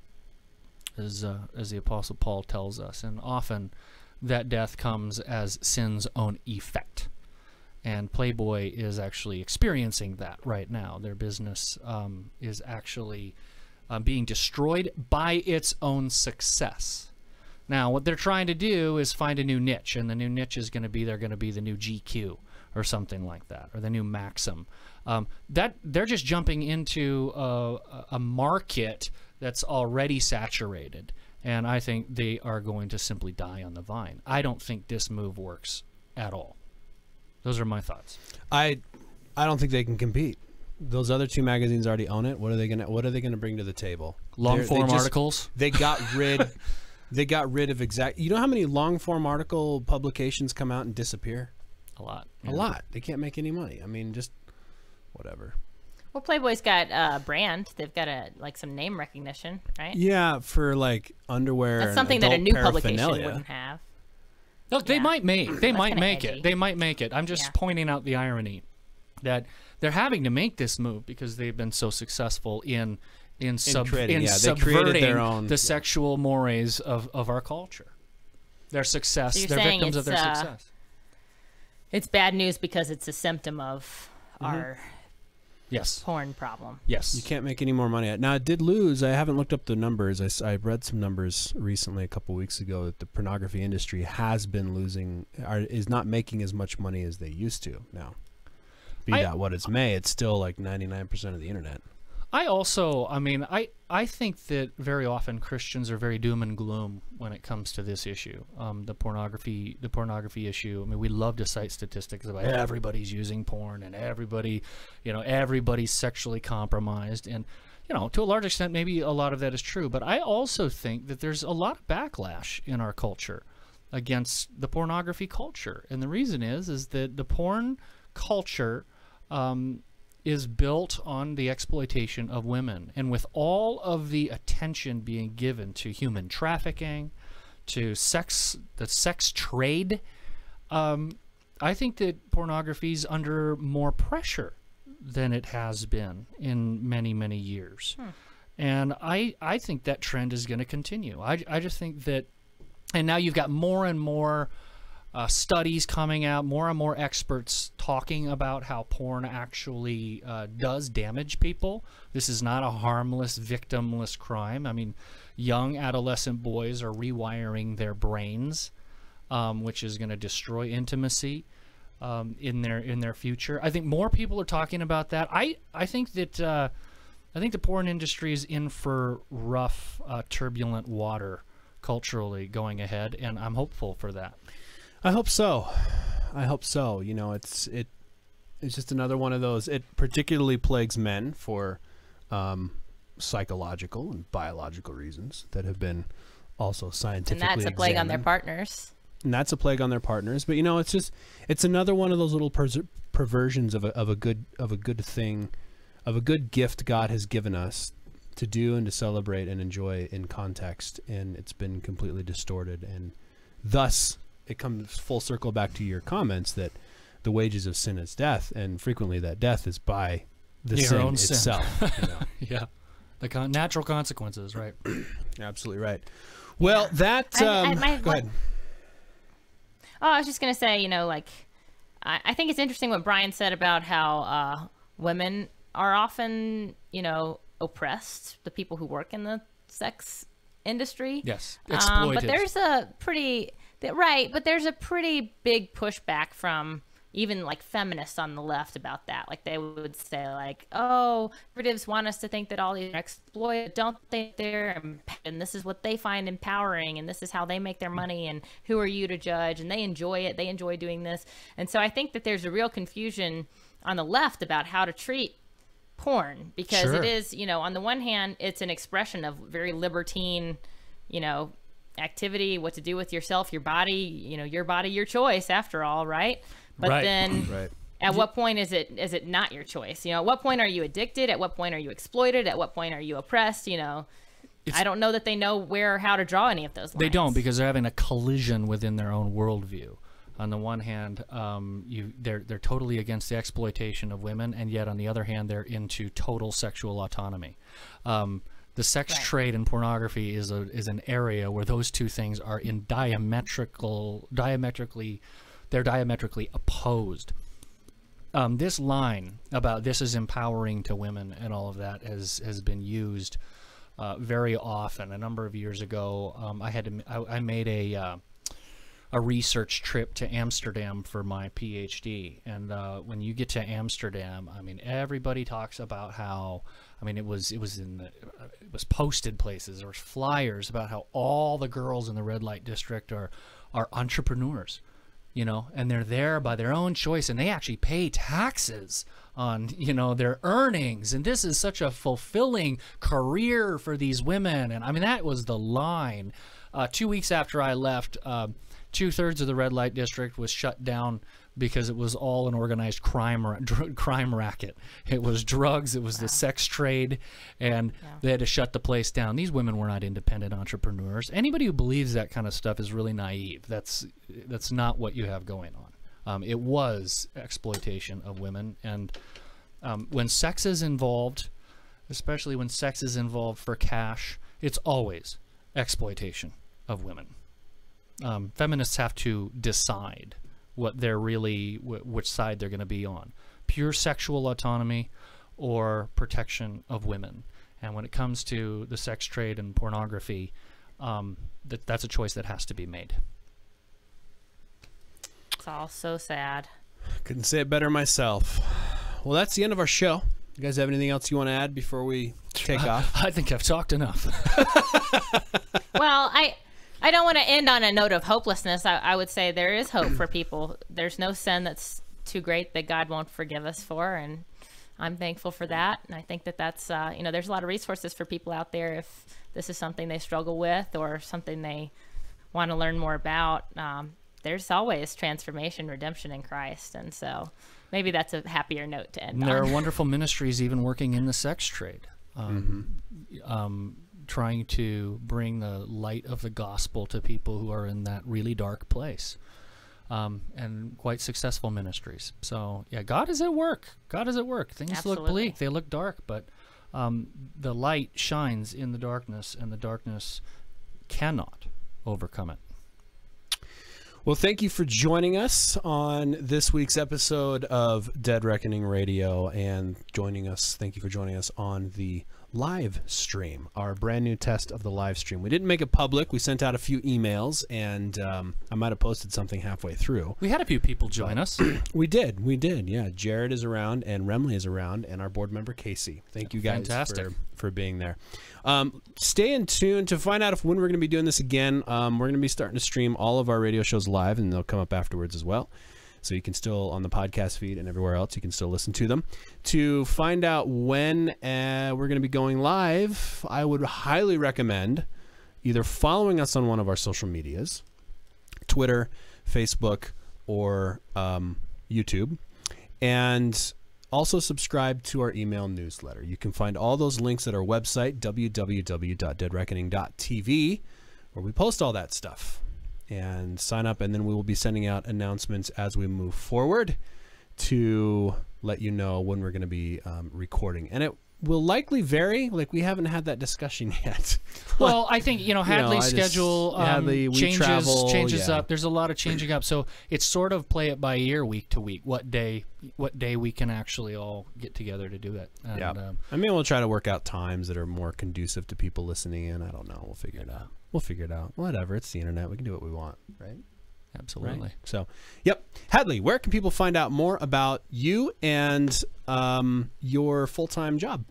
as uh, as the Apostle Paul tells us, and often that death comes as sin's own effect. And Playboy is actually experiencing that right now. Their business um, is actually uh, being destroyed by its own success. Now, what they're trying to do is find a new niche, and the new niche is going to be they're going to be the new G Q or something like that, or the new Maxim. Um, that they're just jumping into a, a market that's already saturated, and I think they are going to simply die on the vine. I don't think this move works at all. Those are my thoughts. I, I don't think they can compete. Those other two magazines already own it. What are they gonna What are they gonna bring to the table? Long They're- form they just- articles. They got rid. They got rid of exact. You know how many long form article publications come out and disappear? A lot. A lot. They can't make any money. I mean, just whatever. Well, Playboy's got a brand. They've got a like some name recognition, right? Yeah, for like underwear. That's and something that a adult new publication paraphernalia. wouldn't have. Look, they Yeah. might make they That's might kinda make edgy. it. They might make it. I'm just Yeah. pointing out the irony that they're having to make this move because they've been so successful in in sub creating- in yeah, they created subverting their own- the yeah. sexual mores of, of our culture. Their success, So you're they're saying victims of it's, their uh, success. It's bad news because it's a symptom of Mm-hmm. our Yes. porn problem. Yes. You can't make any more money. Now, it did lose. I haven't looked up the numbers. I, s- I read some numbers recently, a couple weeks ago, that the pornography industry has been losing, are, is not making as much money as they used to now. Be I- that what it's may, it's still like ninety-nine percent of the internet. I also, I mean, I, I think that very often Christians are very doom and gloom when it comes to this issue, um, the pornography, the pornography issue. I mean, we love to cite statistics about everybody's using porn and everybody, you know, everybody's sexually compromised, and you know, to a large extent, maybe a lot of that is true. But I also think that there's a lot of backlash in our culture against the pornography culture, and the reason is, is that the porn culture. Um, is built on the exploitation of women. And with all of the attention being given to human trafficking, to sex, the sex trade, um, I think that pornography's under more pressure than it has been in many, many years. Hmm. And I, I think that trend is going to continue. I, I just think that, and now you've got more and more uh, studies coming out, more and more experts talking about how porn actually uh, does damage people. This is not a harmless, victimless crime. I mean, young adolescent boys are rewiring their brains, um, which is going to destroy intimacy um, in their in their future. I think more people are talking about that. I I think that uh, I think the porn industry is in for rough, uh, turbulent water culturally going ahead, and I'm hopeful for that. I hope so. I hope so. You know, it's it it's just another one of those. It particularly plagues men for um, psychological and biological reasons that have been also scientifically And that's a plague examined. on their partners. And that's a plague on their partners. But you know, it's just it's another one of those little per perversions of a of a good of a good thing, of a good gift God has given us to do and to celebrate and enjoy in context, and it's been completely distorted, and thus it comes full circle back to your comments that the wages of sin is death, and frequently that death is by the Your sin own sin. itself. You know? Yeah, the con natural consequences, right? Absolutely right. Well, that I- um, I- my- go ahead. Oh, I was just gonna say, you know, like, I, I think it's interesting what Brian said about how uh, women are often, you know, oppressed. The people who work in the sex industry. Yes, Um, exploited. but there's a pretty th- right, but there's a pretty big pushback from even like feminists on the left about that. Like they would say, like, "Oh, conservatives want us to think that all these are exploited. Don't think they're and this is what they find empowering, and this is how they make their money. And who are you to judge? And they enjoy it. They enjoy doing this." And so I think that there's a real confusion on the left about how to treat porn, because Sure. it is, you know, on the one hand, it's an expression of very libertine, you know, activity, what to do with yourself, your body, you know, your body, your choice, after all, right? But Right. then Right. at what point is it is it not your choice? You know, at what point are you addicted? At what point are you exploited? At what point are you oppressed? You know, It's- I don't know that they know where or how to draw any of those lines. They don't, because they're having a collision within their own worldview. On the one hand, um, you they're they're totally against the exploitation of women, and yet on the other hand, they're into total sexual autonomy. Um, the sex Right. trade and pornography is a is an area where those two things are in diametrical diametrically they're diametrically opposed. Um, this line about this is empowering to women and all of that has has been used uh, very often. A number of years ago, um, I had to I, I made a uh, a research trip to Amsterdam for my PhD, and uh, when you get to Amsterdam, I mean, everybody talks about how, I mean, it was it was in the, it was posted places, there was flyers about how all the girls in the red light district are are entrepreneurs, you know, and they're there by their own choice, and they actually pay taxes on, you know, their earnings, and this is such a fulfilling career for these women. And I mean, that was the line. Uh, two weeks after I left, uh, two-thirds of the red light district was shut down because it was all an organized crime ra dr crime racket. It was drugs, it was wow. the sex trade, and yeah. they had to shut the place down. These women were not independent entrepreneurs. Anybody who believes that kind of stuff is really naive. That's that's not what you have going on. Um, it was exploitation of women, and um, when sex is involved, especially when sex is involved for cash, it's always exploitation of women. Um, feminists have to decide what they're really, wh which side they're going to be on. Pure sexual autonomy or protection of women. And when it comes to the sex trade and pornography, um, that, that's a choice that has to be made. It's all so sad. Couldn't say it better myself. Well, that's the end of our show. You guys have anything else you want to add before we take off? I think I've talked enough. Well, I... I don't want to end on a note of hopelessness. I, I would say there is hope for people. There's no sin that's too great that God won't forgive us for, and I'm thankful for that. And I think that that's, uh, you know, there's a lot of resources for people out there if this is something they struggle with or something they want to learn more about. Um, there's always transformation, redemption in Christ, and so maybe that's a happier note to end There on. are wonderful ministries even working in the sex trade. um, mm-hmm. um, trying to bring the light of the gospel to people who are in that really dark place. Um, and quite successful ministries. So, yeah, God is at work. God is at work. Things Absolutely. look bleak. They look dark, but um, the light shines in the darkness, and the darkness cannot overcome it. Well, thank you for joining us on this week's episode of Dead Reckoning Radio, and joining us. Thank you for joining us on the live stream, our brand new test of the live stream. We didn't make it public. We sent out a few emails, and um, I might have posted something halfway through. We had a few people join us. We did. We did. Yeah. Jared is around, and Remley is around, and our board member, Casey. Thank you guys Fantastic. for, for being there. Um, stay in tune to find out if when we're going to be doing this again. Um, we're going to be starting to stream all of our radio shows live, and they'll come up afterwards as well. So you can still, on the podcast feed and everywhere else, you can still listen to them. To find out when uh, we're going to be going live, I would highly recommend either following us on one of our social medias, Twitter, Facebook, or um, YouTube, and also subscribe to our email newsletter. You can find all those links at our website, w w w dot dead reckoning dot t v, where we post all that stuff. And sign up, and then we will be sending out announcements as we move forward to let you know when we're going to be um, recording. And it will likely vary. Like, we haven't had that discussion yet. Well, I think, you know, Hadley's you know, schedule just, um, Hadley, we changes, travel, changes yeah. up. There's a lot of changing up. So it's sort of play it by ear week to week, what day what day we can actually all get together to do it. And, yeah. um, I mean, we'll try to work out times that are more conducive to people listening in. I don't know. We'll figure it out. We'll figure it out. Whatever. It's the internet. We can do what we want, right? Absolutely. Right? So, yep. Hadley, where can people find out more about you and um, your full-time job?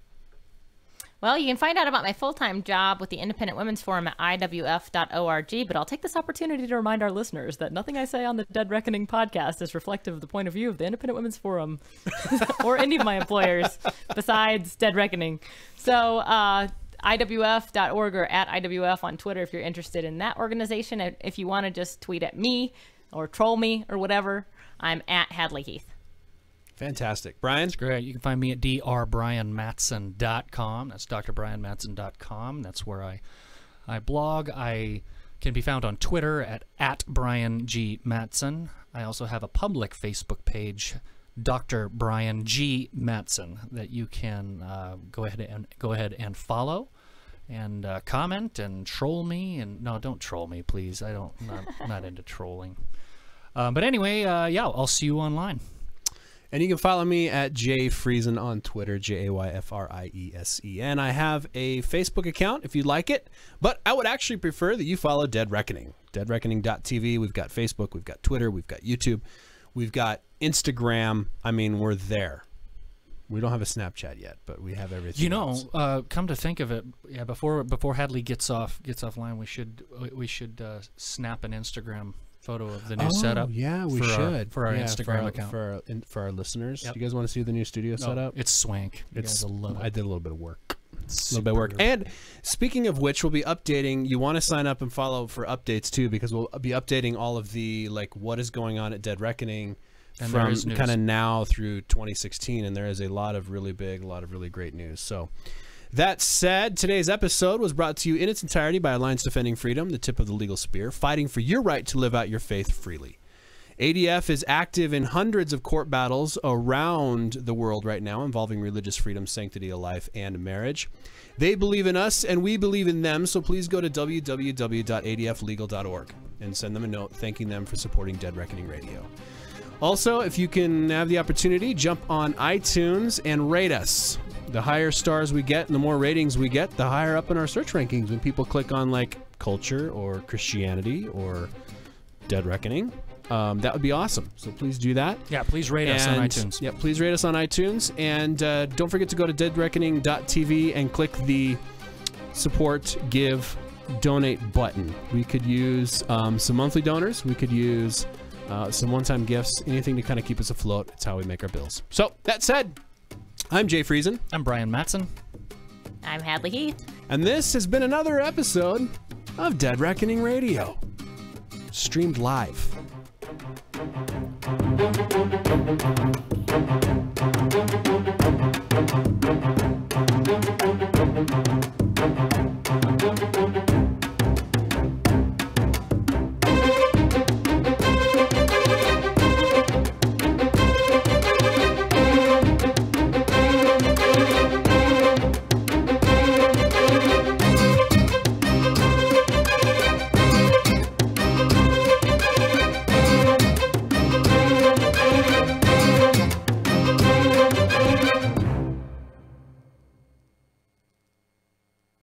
Well, you can find out about my full-time job with the Independent Women's Forum at I W F dot org, but I'll take this opportunity to remind our listeners that nothing I say on the Dead Reckoning podcast is reflective of the point of view of the Independent Women's Forum or any of my employers besides Dead Reckoning. So, uh, I W F dot org or at I W F on Twitter if you're interested in that organization. If you want to just tweet at me or troll me or whatever, I'm at Hadley Heath. Fantastic. Brian? Great. You can find me at d r brian matson dot com. That's d r brian matson dot com. That's where I I blog. I can be found on Twitter at, at Brian G. Matson. I also have a public Facebook page, Doctor Brian G. Matson, that you can uh, go ahead and go ahead and follow and uh, comment and troll me. And no, don't troll me, please. I don't not, not into trolling. Uh, but anyway, uh, yeah, I'll see you online. And you can follow me at Jay Friesen on Twitter, J A Y F R I E S E N. I have a Facebook account if you'd like it, but I would actually prefer that you follow Dead Reckoning. dead reckoning dot t v. We've got Facebook, we've got Twitter, we've got YouTube, we've got Instagram. I mean, we're there. We don't have a Snapchat yet, but we have everything. You know, else. uh, come to think of it, yeah. Before before Hadley gets off gets offline, we should we should uh, snap an Instagram photo of the new oh, setup. Yeah, we for should our, for our yeah, Instagram for our, account for our, in, for our listeners. Yep. You guys want to see the new studio No, setup? It's swank. You It's. guys will love it. I did a little bit of work. It's A little bit of work. super- And speaking of which, we'll be updating. You want to sign up and follow for updates too, because we'll be updating all of the like what is going on at Dead Reckoning And there from is news. kind of now through twenty sixteen, and there is a lot of really big, a lot of really great news. So. That said, today's episode was brought to you in its entirety by Alliance Defending Freedom, the tip of the legal spear, fighting for your right to live out your faith freely. A D F is active in hundreds of court battles around the world right now involving religious freedom, sanctity of life, and marriage. They believe in us, and we believe in them, so please go to w w w dot a d f legal dot org and send them a note thanking them for supporting Dead Reckoning Radio. Also, if you can have the opportunity, jump on iTunes and rate us. The higher stars we get and the more ratings we get, the higher up in our search rankings when people click on like culture or Christianity or Dead Reckoning. Um, that would be awesome. So please do that. Yeah, please rate us on And, iTunes. Yeah, please rate us on iTunes. And uh, don't forget to go to dead reckoning dot t v and click the support, give, donate button. We could use um, some monthly donors. We could use uh, some one-time gifts, anything to kind of keep us afloat. It's how we make our bills. So that said, I'm Jay Friesen. I'm Brian Matson. I'm Hadley Heath. And this has been another episode of Dead Reckoning Radio. Streamed live.